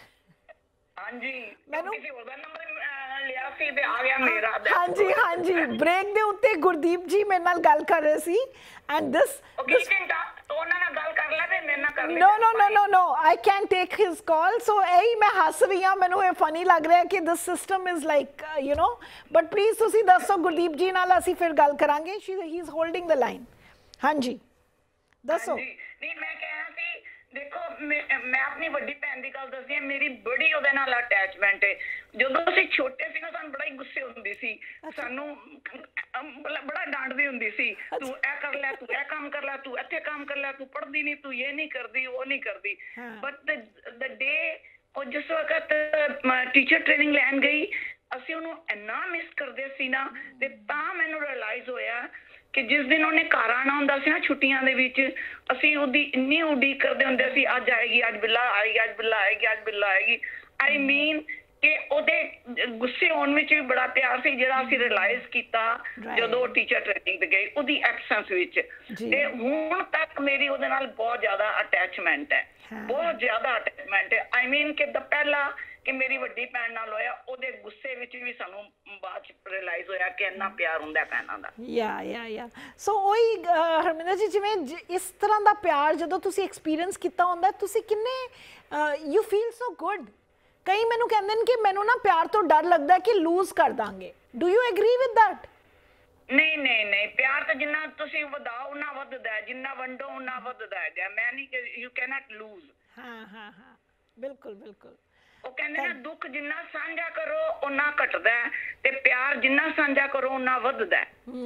ਹਾਂਜੀ ਮੈਨੂੰ ਕਿਸੇ ਹੋਰ ਦਾ ਨੰਬਰ ਲਿਆ ਸੀ ਤੇ ਆ ਗਿਆ ਮੇਰਾ। ਹਾਂਜੀ ਹਾਂਜੀ ਬ੍ਰੇਕ ਦੇ ਉੱਤੇ ਗੁਰਦੀਪ ਜੀ ਮੇਰੇ ਨਾਲ ਗੱਲ ਕਰ ਰਹੇ ਸੀ ਐਂਡ ਦਿਸ ਉਹਨਾਂ ਨਾਲ ਗੱਲ ਕਰ ਲੈ ਤੇ ਮੇਰੇ ਨਾਲ ਕਰ ਲੈ। No, no, no, no, no. I can't take his call. So, ਇਹੀ ਮੈਂ ਹੱਸ ਰਹੀ ਹਾਂ, ਮੈਨੂੰ ਇਹ funny ਲੱਗ ਰਿਹਾ ਕਿ this system is like, uh, you know. But please ਤੁਸੀਂ ਦੱਸੋ ਗੁਰਦੀਪ ਜੀ ਨਾਲ ਅਸੀਂ ਫਿਰ ਗੱਲ ਕਰਾਂਗੇ. She, he is holding the line. ਹਾਂਜੀ ਦੱਸੋ। ਨਹੀਂ ਮੈਂ ਕਹਿਆ ਸੀ ਦੇਖੋ ਮੈਂ ਆਪਣੀ ਵੱਡੀ ਭੈਣ ਦੀ ਗੱਲ ਦੱਸਦੀ ਹਾਂ, ਮੇਰੀ ਬੜੀ ਉਹਦੇ ਨਾਲ ਅਟੈਚਮੈਂਟ ਹੈ। ਜਦੋਂ ਅਸੀਂ ਛੋਟੇ ਸੀ ਨਾ ਸਾਨੂੰ ਬੜਾ ਹੀ ਗੁੱਸੇ ਹੁੰਦੀ ਸੀ, ਸਾਨੂੰ ਬੜਾ ਡਾਂਟਦੀ ਹੁੰਦੀ ਸੀ, ਤੂੰ ਇਹ ਕਰ ਲੈ, ਤੂੰ ਇਹ ਕੰਮ ਕਰ ਲੈ, ਤੂੰ ਇੱਥੇ ਕੰਮ ਕਰ ਲੈ, ਤੂੰ ਪੜ੍ਹਦੀ ਨਹੀਂ, ਤੂੰ ਇਹ ਨਹੀਂ ਕਰਦੀ, ਉਹ ਨਹੀਂ ਕਰਦੀ। ਬਟ ਦ ਡੇ ਉਹ ਜਿਸ ਵਕਤ ਟੀਚਰ ਟ੍ਰੇਨਿੰਗ ਲੈਣ ਗਈ ਅਸੀਂ ਉਹਨੂੰ ਇੰਨਾ ਮਿਸ ਕਰਦੇ ਸੀ ਨਾ, ਤੇ ਤਾਂ ਮੈਨੂੰ ਰਿਅਲਾਈਜ਼ ਹੋਇਆ ਕਿ ਜਿਸ ਦਿਨ ਉਹਨੇ ਘਰ ਆਉਣਾ ਹੁੰਦਾ ਸੀ ਨਾ ਛੁੱਟੀਆਂ ਦੇ ਵਿੱਚ, ਅਸੀਂ ਉਹਦੀ ਇੰਨੀ ਉਡੀਕ ਕਰਦੇ ਹੁੰਦੇ ਸੀ, ਅੱਜ ਆਏਗੀ, ਅੱਜ ਬਿੱਲਾ ਆਏਗੀ, ਅੱਜ ਬਿੱਲਾ ਆਏਗੀ, ਅੱਜ ਬਿੱਲਾ ਆਏਗੀ। ਆਈ ਮੀਨ ਕਿ ਉਹਦੇ ਗੁੱਸੇ ਹੋਣ ਵਿੱਚ ਵੀ ਬੜਾ ਪਿਆਰ ਸੀ, ਜਿਹੜਾ ਅਸੀਂ ਰਿਅਲਾਈਜ਼ ਕੀਤਾ ਜਦੋਂ ਟੀਚਰ ਟ੍ਰੇਨਿੰਗ ਤੇ ਗਏ ਉਹਦੀ ਐਬਸੈਂਸ ਵਿੱਚ। ਤੇ ਹੁਣ ਤੱਕ ਮੇਰੀ ਉਹਦੇ ਨਾਲ ਬਹੁਤ ਜ਼ਿਆਦਾ ਅਟੈਚਮੈਂਟ ਹੈ, ਬਹੁਤ ਜ਼ਿਆਦਾ ਅਟੈਚਮੈਂਟ ਹੈ। ਆਈ ਮੀਨ ਕਿ ਦਾ ਪਹਿਲਾ ਕਿ ਮੇਰੀ ਵੱਡੀ ਭੈਣ ਨਾਲ ਹੋਇਆ, ਉਹਦੇ ਗੁੱਸੇ ਵਿੱਚ ਵੀ ਸਾਨੂੰ ਬਾਅਦ ਚ ਰਿਅਲਾਈਜ਼ ਹੋਇਆ ਕਿ ਇੰਨਾ ਪਿਆਰ ਹੁੰਦਾ ਭੈਣਾਂ ਦਾ। ਯਾ ਯਾ ਯਾ ਸੋ ਉਹੀ ਹਰਮਿੰਦਰ ਜੀ, ਜਿਵੇਂ ਇਸ ਤਰ੍ਹਾਂ ਦਾ ਪਿਆਰ ਜਦੋਂ ਤੁਸੀਂ ਐਕਸਪੀਰੀਅੰਸ ਕੀਤਾ ਹੁੰਦਾ, ਤੁਸੀਂ ਕਿੰਨੇ ਯੂ ਫੀਲ ਸੋ ਗੁੱਡ। ਕਈ ਮੈਨੂੰ ਕਹਿੰਦੇ ਨੇ ਕਿ ਮੈਨੂੰ ਨਾ ਪਿਆਰ ਤੋਂ ਡਰ ਲੱਗਦਾ ਕਿ ਲੂਜ਼ ਕਰ ਦਾਂਗੇ। Do you agree with that? ਨਹੀਂ ਨਹੀਂ ਨਹੀਂ, ਪਿਆਰ ਤਾਂ ਜਿੰਨਾ ਤੁਸੀਂ ਵਧਾਓ ਉਨਾ ਵੱਧਦਾ, ਜਿੰਨਾ ਵੰਡੋ ਉਨਾ ਵੱਧਦਾ ਹੈਗਾ। ਮੈਂ ਨਹੀਂ ਕਿ ਯੂ ਕੈਨਟ ਲੂਜ਼। ਹਾਂ ਹਾਂ ਹਾਂ ਬਿਲਕੁਲ ਬਿਲਕੁਲ। ਉਹ ਕਹਿੰਦੇ ਨਾ ਦੁੱਖ ਜਿੰਨਾ ਸਾਂਝਾ ਕਰੋ ਉਨਾ ਘਟਦਾ, ਤੇ ਪਿਆਰ ਜਿੰਨਾ ਸਾਂਝਾ ਕਰੋ ਉਨਾ ਵੱਧਦਾ।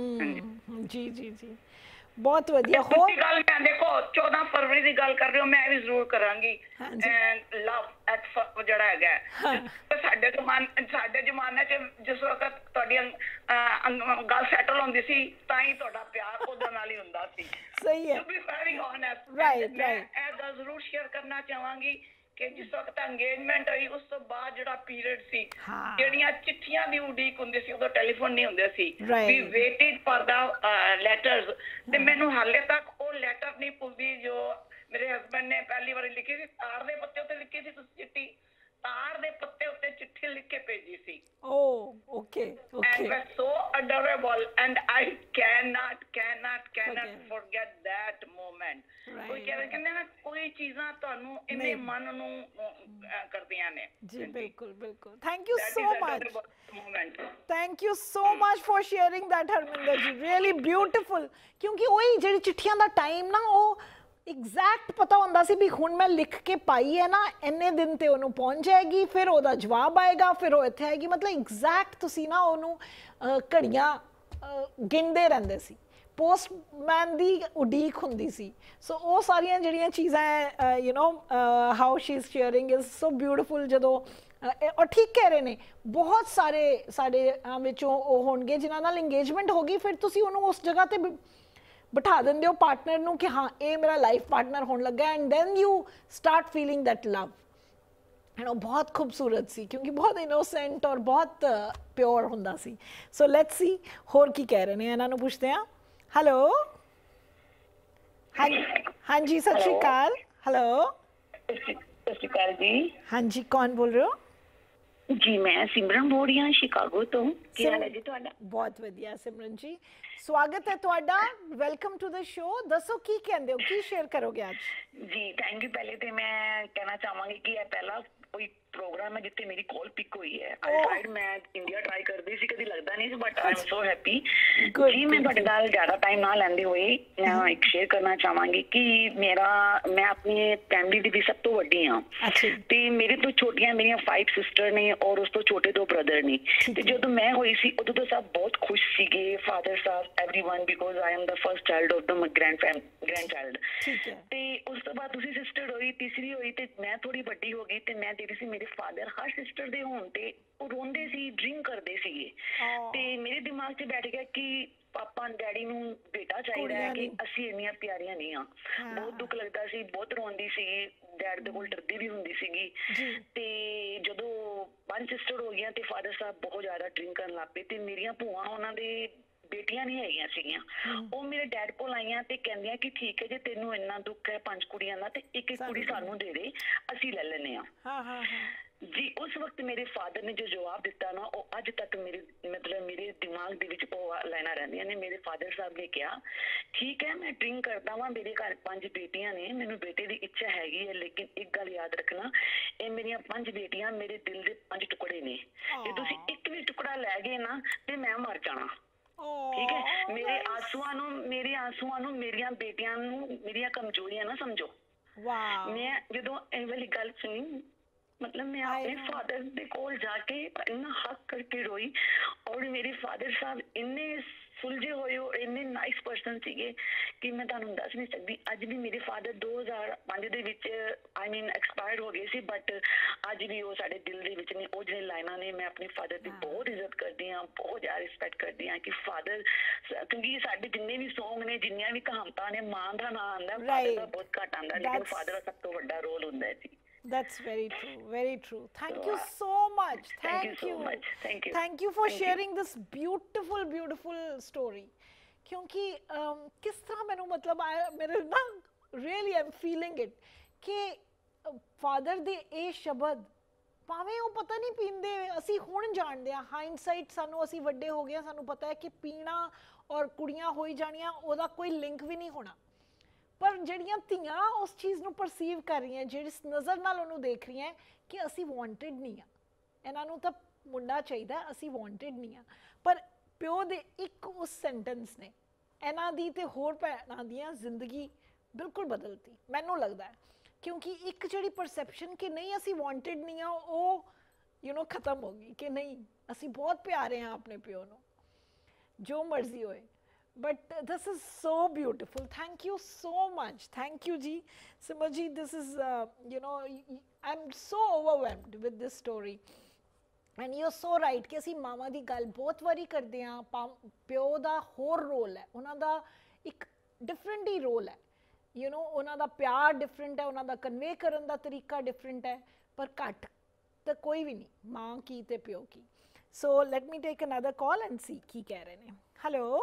ਜੀ ਜੀ ਜੀ ਬਹੁਤ ਵਧੀਆ। ਹੋਰ ਗੱਲ ਮੈਂ ਦੇਖੋ ਚੌਦਾਂ ਫਰਵਰੀ ਦੀ ਗੱਲ ਕਰ ਰਹੇ ਹੋ, ਮੈਂ ਵੀ ਜ਼ਰੂਰ ਕਰਾਂਗੀ ਲਵ ਐਟ ਜਿਹੜਾ ਹੈਗਾ ਸਾਡੇ ਜ਼ਮਾਨੇ ਸਾਡੇ ਜ਼ਮਾਨੇ ਚ ਜਿਸ ਵਕਤ ਤੁਹਾਡੀ ਗੱਲ ਸੈਟਲ ਹੁੰਦੀ ਸੀ ਤਾਂ ਹੀ ਤੁਹਾਡਾ ਪਿਆਰ ਉਹਦੇ ਨਾਲ ਹੀ ਹੁੰਦਾ ਸੀ। ਸਹੀ ਹੈ, ਵੈਰੀ ਓਨੈਸਟ। Right right. ਇਹ ਗੱਲ ਜ਼ਰੂਰ ਸ਼ੇਅਰ ਕਰਨਾ ਚਾਹਾਂਗੀ ਕਿ ਜਿਸ ਵਕਤ ਅੰਗੇਜਮੈਂਟ ਹੋਈ ਉਸ ਤੋਂ ਬਾਅਦ ਜਿਹੜਾ ਪੀਰੀਅਡ ਸੀ, ਜਿਹੜੀਆਂ ਚਿੱਠੀਆਂ ਦੀ ਉਡੀਕ ਹੁੰਦੀ ਸੀ, ਉਦੋਂ ਟੈਲੀਫੋਨ ਨਹੀਂ ਹੁੰਦੇ ਸੀ, we waited for the letters. ਤੇ ਮੈਨੂੰ ਹਾਲੇ ਤੱਕ ਉਹ ਲੈਟਰ ਨਹੀਂ ਭੁੱਲਦੀ ਜੋ ਮੇਰੇ ਹਸਬੈਂਡ ਨੇ ਪਹਿਲੀ ਵਾਰੀ ਲਿਖੀ ਸੀ। ਤਾਰ ਦੇ ਪੱਤੇ ਉੱਤੇ ਲਿਖੀ ਸੀ ਤੁਸੀਂ ਚਿੱਠੀ, ਤਾਰ ਦੇ ਪੱਤੇ ਉੱਤੇ ਚਿੱਠੀ ਲਿਖ ਕੇ ਭੇਜੀ ਸੀ। Oh, okay, okay. And it was so adorable, and I cannot, cannot, cannot forget, forget that moment. ਕੋਈ ਕਹਿੰਦੇ ਨਾ ਕੋਈ ਚੀਜ਼ਾਂ ਤੁਹਾਨੂੰ ਇੰਨੇ ਮਨ ਨੂੰ ਕਰਦੀਆਂ ਨੇ। ਜੀ ਬਿਲਕੁਲ ਬਿਲਕੁਲ। Thank you so much, thank you so much for sharing that Harminder ji, really beautiful. ਕਿਉਂਕਿ ਉਹੀ ਜਿਹੜੀ ਚਿੱਠੀਆਂ ਦਾ ਟਾਈਮ ਨਾ, ਉਹ ਐਗਜ਼ੈਕਟ ਪਤਾ ਹੁੰਦਾ ਸੀ ਵੀ ਹੁਣ ਮੈਂ ਲਿਖ ਕੇ ਪਾਈ ਹੈ ਨਾ, ਇੰਨੇ ਦਿਨ ਤੇ ਉਹਨੂੰ ਪਹੁੰਚ ਜਾਏਗੀ, ਫਿਰ ਉਹਦਾ ਜਵਾਬ ਆਏਗਾ, ਫਿਰ ਉਹ ਇੱਥੇ ਆਏਗੀ। ਮਤਲਬ ਐਗਜ਼ੈਕਟ ਤੁਸੀਂ ਨਾ ਉਹਨੂੰ ਘੜੀਆਂ ਗਿਣਦੇ ਰਹਿੰਦੇ ਸੀ, ਪੋਸਟਮੈਨ ਦੀ ਉਡੀਕ ਹੁੰਦੀ ਸੀ। ਸੋ ਉਹ ਸਾਰੀਆਂ ਜਿਹੜੀਆਂ ਚੀਜ਼ਾਂ you know how she is sharing is so beautiful. ਜਦੋਂ ਔਰ ਠੀਕ ਕਹਿ ਰਹੇ ਨੇ, ਬਹੁਤ ਸਾਰੇ ਸਾਡੇ ਵਿੱਚੋਂ ਉਹ ਹੋਣਗੇ ਜਿਨ੍ਹਾਂ ਨਾਲ ਇੰਗੇਜਮੈਂਟ ਹੋ ਗਈ, ਫਿਰ ਤੁਸੀਂ ਉਹਨੂੰ ਉਸ ਜਗ੍ਹਾ ਤੇ ਬਿਠਾ ਦਿੰਦੇ ਹੋ ਪਾਰਟਨਰ ਨੂੰ ਕਿ ਹਾਂ ਇਹ ਮੇਰਾ ਲਾਈਫ ਪਾਰਟਨਰ ਹੋਣ ਲੱਗਾ, and then you start feeling that love. And ਉਹ ਬਹੁਤ ਖੂਬਸੂਰਤ ਸੀ ਕਿਉਂਕਿ ਬਹੁਤ ਇਨੋਸੈਂਟ ਔਰ ਬਹੁਤ ਪਿਓਰ ਹੁੰਦਾ ਸੀ। ਸੋ ਲੈਟਸ ਸੀ ਹੋਰ ਕੀ ਕਹਿ ਰਹੇ ਨੇ, ਇਹਨਾਂ ਨੂੰ ਪੁੱਛਦੇ ਹਾਂ। ਹੈਲੋ, ਹਾਂਜੀ ਹਾਂਜੀ ਸਤਿ ਸ਼੍ਰੀ ਅਕਾਲ। ਹੈਲੋ ਸਤਿ ਸ਼੍ਰੀ ਅਕਾਲ ਜੀ। ਹਾਂਜੀ ਕੌਣ ਬੋਲ ਰਹੇ ਹੋ? ਜੀ ਮੈਂ ਸਿਮਰਨ ਬੋਲ ਰਹੀ ਹਾਂ ਸ਼ਿਕਾਗੋ ਤੋਂ। ਕੀ ਹਾਲ ਹੈ ਜੀ ਤੁਹਾਡਾ? ਬਹੁਤ ਵਧੀਆ ਸਿਮਰਨ ਜੀ, ਸਵਾਗਤ ਹੈ ਤੁਹਾਡਾ, ਵੈਲਕਮ ਟੂ ਦ ਸ਼ੋ। ਦੱਸੋ ਕੀ ਕਹਿੰਦੇ ਹੋ, ਕੀ ਸ਼ੇਅਰ ਕਰੋਗੇ ਅੱਜ? ਜੀ ਥੈਂਕ ਯੂ। ਪਹਿਲੇ ਤੇ ਮੈਂ ਕਹਿਣਾ ਚਾਹਾਂਗੀ ਕਿ ਇਹ ਪਹਿਲਾ ਕੋਈ ਪ੍ਰੋਗਰਾਮ ਹੈ ਜਿੱਥੇ ਮੇਰੀ ਕਾਲ ਪਿਕ ਹੋਈ ਹੈ। ਆਈ ਟ੍ਰਾਈਡ, ਮੈਂ ਇੰਡੀਆ ਟਰਾਈ ਕਰਦੀ ਸੀ, ਕਦੀ ਲੱਗਦਾ ਨਹੀਂ ਸੀ, but I am so happy. ਜੀ ਮੈਂ ਤੁਹਾਡੇ ਨਾਲ ਜ਼ਿਆਦਾ ਟਾਈਮ ਨਾ ਲੈਂਦੇ ਹੋਏ ਮੈਂ ਇੱਕ ਸ਼ੇਅਰ ਕਰਨਾ ਚਾਹਾਂਗੀ ਕਿ ਮੇਰਾ ਮੈਂ ਆਪਣੀ ਫੈਮਿਲੀ ਦੀ ਵੀ ਸਭ ਤੋਂ ਵੱਡੀ ਹਾਂ, ਤੇ ਮੇਰੇ ਤੋਂ ਛੋਟੀਆਂ ਮੇਰੀਆਂ ਫਾਈਵ ਸਿਸਟਰ ਨੇ ਔਰ ਉਸ ਤੋਂ ਛੋਟੇ ਦੋ ਬ੍ਰਦਰ ਨੇ। ਤੇ ਜਦੋਂ ਮੈਂ ਹੋਈ ਸੀ ਉਦੋਂ ਤਾਂ ਸਭ ਬਹੁਤ ਖੁਸ਼ ਸੀਗੇ, ਫਾਦਰ ਸਾਹਿਬ, everyone, because I am the first child of the grand grand child. ਤੇ ਉਸ ਤੋਂ ਬਾਅਦ ਤੁਸੀਂ ਸਿਸਟਰ ਹੋਈ, ਤੀਸਰੀ ਹੋਈ, ਤੇ ਮੈਂ ਥੋੜੀ ਵੱਡੀ ਹੋ ਗਈ। ਤੇ ਮੈਂ ਦੇਖਦੀ ਸੀ ਮੇਰੇ ਫਾਦਰ ਹਰ ਸਿਸਟਰ ਦੇ ਹੋਣ ਤੇ ਉਹ ਰੋਂਦੇ ਸੀ, ਡਰਿੰਕ ਕਰਦੇ ਸੀਗੇ। ਤੇ ਮੇਰੇ ਦਿਮਾਗ 'ਚ ਬੈਠ ਗਿਆ ਕਿ ਪਾਪਾ ਡੈਡੀ ਨੂੰ ਬੇਟਾ ਚਾਹੀਦਾ ਹੈ ਕਿ ਅਸੀਂ ਇੰਨੀਆਂ ਪਿਆਰੀਆਂ ਨਹੀਂ ਹਾਂ। ਬਹੁਤ ਦੁੱਖ ਲੱਗਦਾ ਸੀ, ਬਹੁਤ ਰੋਂਦੀ ਸੀਗੀ, ਡੈਡ ਦੇ ਕੋਲ ਡਰਦੀ ਵੀ ਹੁੰਦੀ ਸੀਗੀ। ਤੇ ਜਦੋਂ ਪੰਜ ਸਿਸਟਰ ਹੋ ਗਈਆਂ ਤੇ ਫਾਦਰ ਸਾਹਿਬ ਬਹੁਤ ਜ਼ਿਆਦਾ ਡਰਿੰਕ ਕਰਨ ਲੱਗ ਪਏ, ਤੇ ਮੇਰੀਆਂ ਭੂਆ ਉਹਨਾਂ ਦੇ ਬੇਟੀਆਂ ਨਹੀਂ ਹੈਗੀਆਂ ਸੀਗੀਆਂ। ਉਹ ਮੇਰੇ ਡੈਡ ਕੋਲ ਆਈਆਂ ਤੇ ਕਹਿੰਦੀਆਂ ਕਿ ਠੀਕ ਹੈ ਜੇ ਤੈਨੂੰ ਇੰਨਾ ਦੁੱਖ ਹੈ ਪੰਜ ਕੁੜੀਆਂ ਦਾ ਤੇ ਇੱਕ ਇੱਕ ਕੁੜੀ ਸਾਨੂੰ ਦੇ ਦੇ, ਅਸੀਂ ਲੈ ਲੈਨੇ ਆ। ਹਾਂ ਹਾਂ ਜੀ ਉਸ ਵਕਤ ਮੇਰੇ ਫਾਦਰ ਨੇ ਜੋ ਜਵਾਬ ਦਿੱਤਾ ਨਾ ਉਹ ਅੱਜ ਤੱਕ ਮੇਰੇ ਮਤਲਬ ਮੇਰੇ ਦਿਮਾਗ ਦੇ ਵਿੱਚ ਉਹ ਲਾਈਨਾਂ ਰਹਿੰਦੀਆਂ ਨੇ। ਮੇਰੇ ਫਾਦਰ ਸਾਹਿਬ ਨੇ ਕਿਹਾ ਠੀਕ ਹੈ ਮੈਂ ਡਰਿੰਕ ਕਰਦਾ ਵਾਂ, ਮੇਰੇ ਘਰ ਪੰਜ ਬੇਟੀਆਂ ਨੇ, ਮੈਨੂੰ ਬੇਟੇ ਦੀ ਇੱਛਾ ਹੈਗੀ ਹੈ, ਲੇਕਿਨ ਇੱਕ ਗੱਲ ਯਾਦ ਰੱਖਣਾ ਇਹ ਮੇਰੀਆਂ ਪੰਜ ਬੇਟੀਆਂ ਮੇਰੇ ਦਿਲ ਦੇ ਪੰਜ ਟੁਕੜੇ ਨੇ, ਜੇ ਤੁਸੀਂ ਇੱਕ ਵੀ ਟੁਕੜਾ ਲੈ ਗਏ ਨਾ ਤੇ ਮੈਂ ਮਰ ਜਾਣਾ। ਠੀਕ ਹੈ, ਮੇਰੇ ਆਂਸੂਆਂ ਨੂੰ ਮੇਰੇ ਆਂਸੂਆਂ ਨੂੰ ਮੇਰੀਆਂ ਬੇਟੀਆਂ ਨੂੰ ਮੇਰੀਆਂ ਕਮਜ਼ੋਰੀਆਂ ਨਾ ਸਮਝੋ। ਮੈਂ ਜਦੋਂ ਇਹ ਵਾਲੀ ਗੱਲ ਸੁਣੀ मतलब मैं अपने फादर ਦੇ ਕੋਲ ਜਾ ਕੇ ਇੰਨਾ ਹੱਕ ਕਰਕੇ ਰੋਈ ਔਰ ਮੇਰੇ ਫਾਦਰ ਸਾਹਿਬ ਇੰਨੇ ਸੁਲਝੇ ਹੋਏ ਔਰ ਇੰਨੇ ਨਾਈਸ ਪਰਸਨ ਸੀਗੇ ਕਿ ਮੈਂ ਤੁਹਾਨੂੰ ਦੱਸ ਨਹੀਂ ਸਕਦੀ। ਅੱਜ ਵੀ ਮੇਰੇ ਫਾਦਰ ਦੋ ਹਜ਼ਾਰ ਪੰਜ ਦੇ ਵਿੱਚ ਆਈ ਮੀਨ ਐਕਸਪਾਇਰ ਹੋ ਗਏ ਸੀ ਬਟ ਅੱਜ ਵੀ ਉਹ ਸਾਡੇ ਦਿਲ ਦੇ ਵਿੱਚ ਨੇ। ਉਹ ਜਿਹੜੇ ਲਾਈਨਾਂ ਨੇ ਮੈਂ ਆਪਣੇ ਫਾਦਰ ਦੀ ਬਹੁਤ ਇੱਜ਼ਤ ਕਰਦੀ ਹਾਂ, ਬਹੁਤ ਜ਼ਿਆਦਾ ਰਿਸਪੈਕਟ ਕਰਦੀ ਹਾਂ ਕਿ ਫਾਦਰ ਕਿਉਂਕਿ ਸਾਡੇ ਜਿੰਨੇ ਵੀ ਸੌਂਗ ਨੇ ਜਿੰਨੀਆਂ ਵੀ ਕਹਾਵਤਾਂ ਨੇ ਮਾਂ ਦਾ ਨਾਂ ਆਉਂਦਾ, ਫਾਦਰ ਦਾ ਬਹੁਤ ਘੱਟ ਆਉਂਦਾ, ਲੇਕਿਨ ਫਾਦਰ ਦਾ ਸਭ ਤੋਂ ਵੱਡਾ ਰੋਲ ਹੁੰਦਾ ਸੀ। That's very true, very true. Thank you so much. Thank, Thank you so you. much. Thank you. Thank you for Thank sharing you. this beautiful, beautiful story. क्योंकि um, किस तरह मैंने मतलब आया मेरे ना really I'm feeling it कि father ਦੇ ਇਹ ਸ਼ਬਦ ਭਾਵੇਂ ਉਹ ਪਤਾ ਨਹੀਂ ਪੀਂਦੇ, ਅਸੀਂ ਹੁਣ ਜਾਣਦੇ ਹਾਂ ਹਾਈਂਡਸਾਈਟ, ਸਾਨੂੰ ਅਸੀਂ ਵੱਡੇ ਹੋ ਗਏ, ਸਾਨੂੰ ਪਤਾ ਹੈ ਕਿ ਪੀਣਾ ਔਰ ਕੁੜੀਆਂ ਹੋਈ ਜਾਣੀਆਂ ਉਹਦਾ ਕੋਈ ਲਿੰਕ ਵੀ ਨਹੀਂ ਹੋਣਾ। ਪਰ ਜਿਹੜੀਆਂ ਧੀਆਂ ਉਸ ਚੀਜ਼ ਨੂੰ ਪਰਸੀਵ ਕਰ ਰਹੀਆਂ, ਜਿਸ ਨਜ਼ਰ ਨਾਲ ਉਹਨੂੰ ਦੇਖ ਰਹੀਆਂ ਕਿ ਅਸੀਂ ਵਾਂਟਡ ਨਹੀਂ ਆ, ਇਹਨਾਂ ਨੂੰ ਤਾਂ ਮੁੰਡਾ ਚਾਹੀਦਾ, ਅਸੀਂ ਵਾਂਟਡ ਨਹੀਂ ਆ। ਪਰ ਪਿਓ ਦੇ ਇੱਕ ਉਸ ਸੈਂਟੈਂਸ ਨੇ ਇਹਨਾਂ ਦੀ ਤੇ ਹੋਰ ਭੈਣਾਂ ਦੀਆਂ ਜ਼ਿੰਦਗੀ ਬਿਲਕੁਲ ਬਦਲਤੀ ਮੈਨੂੰ ਲੱਗਦਾ ਹੈ। ਕਿਉਂਕਿ ਇੱਕ ਜਿਹੜੀ ਪਰਸੈਪਸ਼ਨ ਕਿ ਨਹੀਂ ਅਸੀਂ ਵਾਂਟਡ ਨਹੀਂ ਆ ਉਹ ਯੂ نو ਖਤਮ ਹੋ ਗਈ ਕਿ ਨਹੀਂ ਅਸੀਂ ਬਹੁਤ ਪਿਆਰੇ ਹਾਂ ਆਪਣੇ ਪਿਓ ਨੂੰ ਜੋ ਮਰਜ਼ੀ ਹੋਏ। But this is so beautiful. Thank you so much. Thank you, Ji. Simar ji, this is, uh, you know, I'm so overwhelmed with this story. And you're so right कि ਅਸੀਂ ਮਾਵਾਂ ਦੀ ਗੱਲ ਬਹੁਤ ਵਾਰੀ ਕਰਦੇ ਹਾਂ, ਪਿਓ ਦਾ ਹੋਰ ਰੋਲ ਹੈ, ਉਹਨਾਂ ਦਾ ਇੱਕ ਡਿਫਰੈਂਟ ਹੀ ਰੋਲ ਹੈ, ਯੂ نو ਉਹਨਾਂ ਦਾ ਪਿਆਰ ਡਿਫਰੈਂਟ ਹੈ, ਉਹਨਾਂ ਦਾ ਕਨਵੇ ਕਰਨ ਦਾ ਤਰੀਕਾ ਡਿਫਰੈਂਟ ਹੈ, ਪਰ ਘੱਟ ਤਾਂ ਕੋਈ ਵੀ ਨਹੀਂ ਮਾਂ ਕੀ ਤੇ ਪਿਓ ਕੀ। So let me take another call and see ਕੀ ਕਹਿ ਰਹੇ ਨੇ। ਹੈਲੋ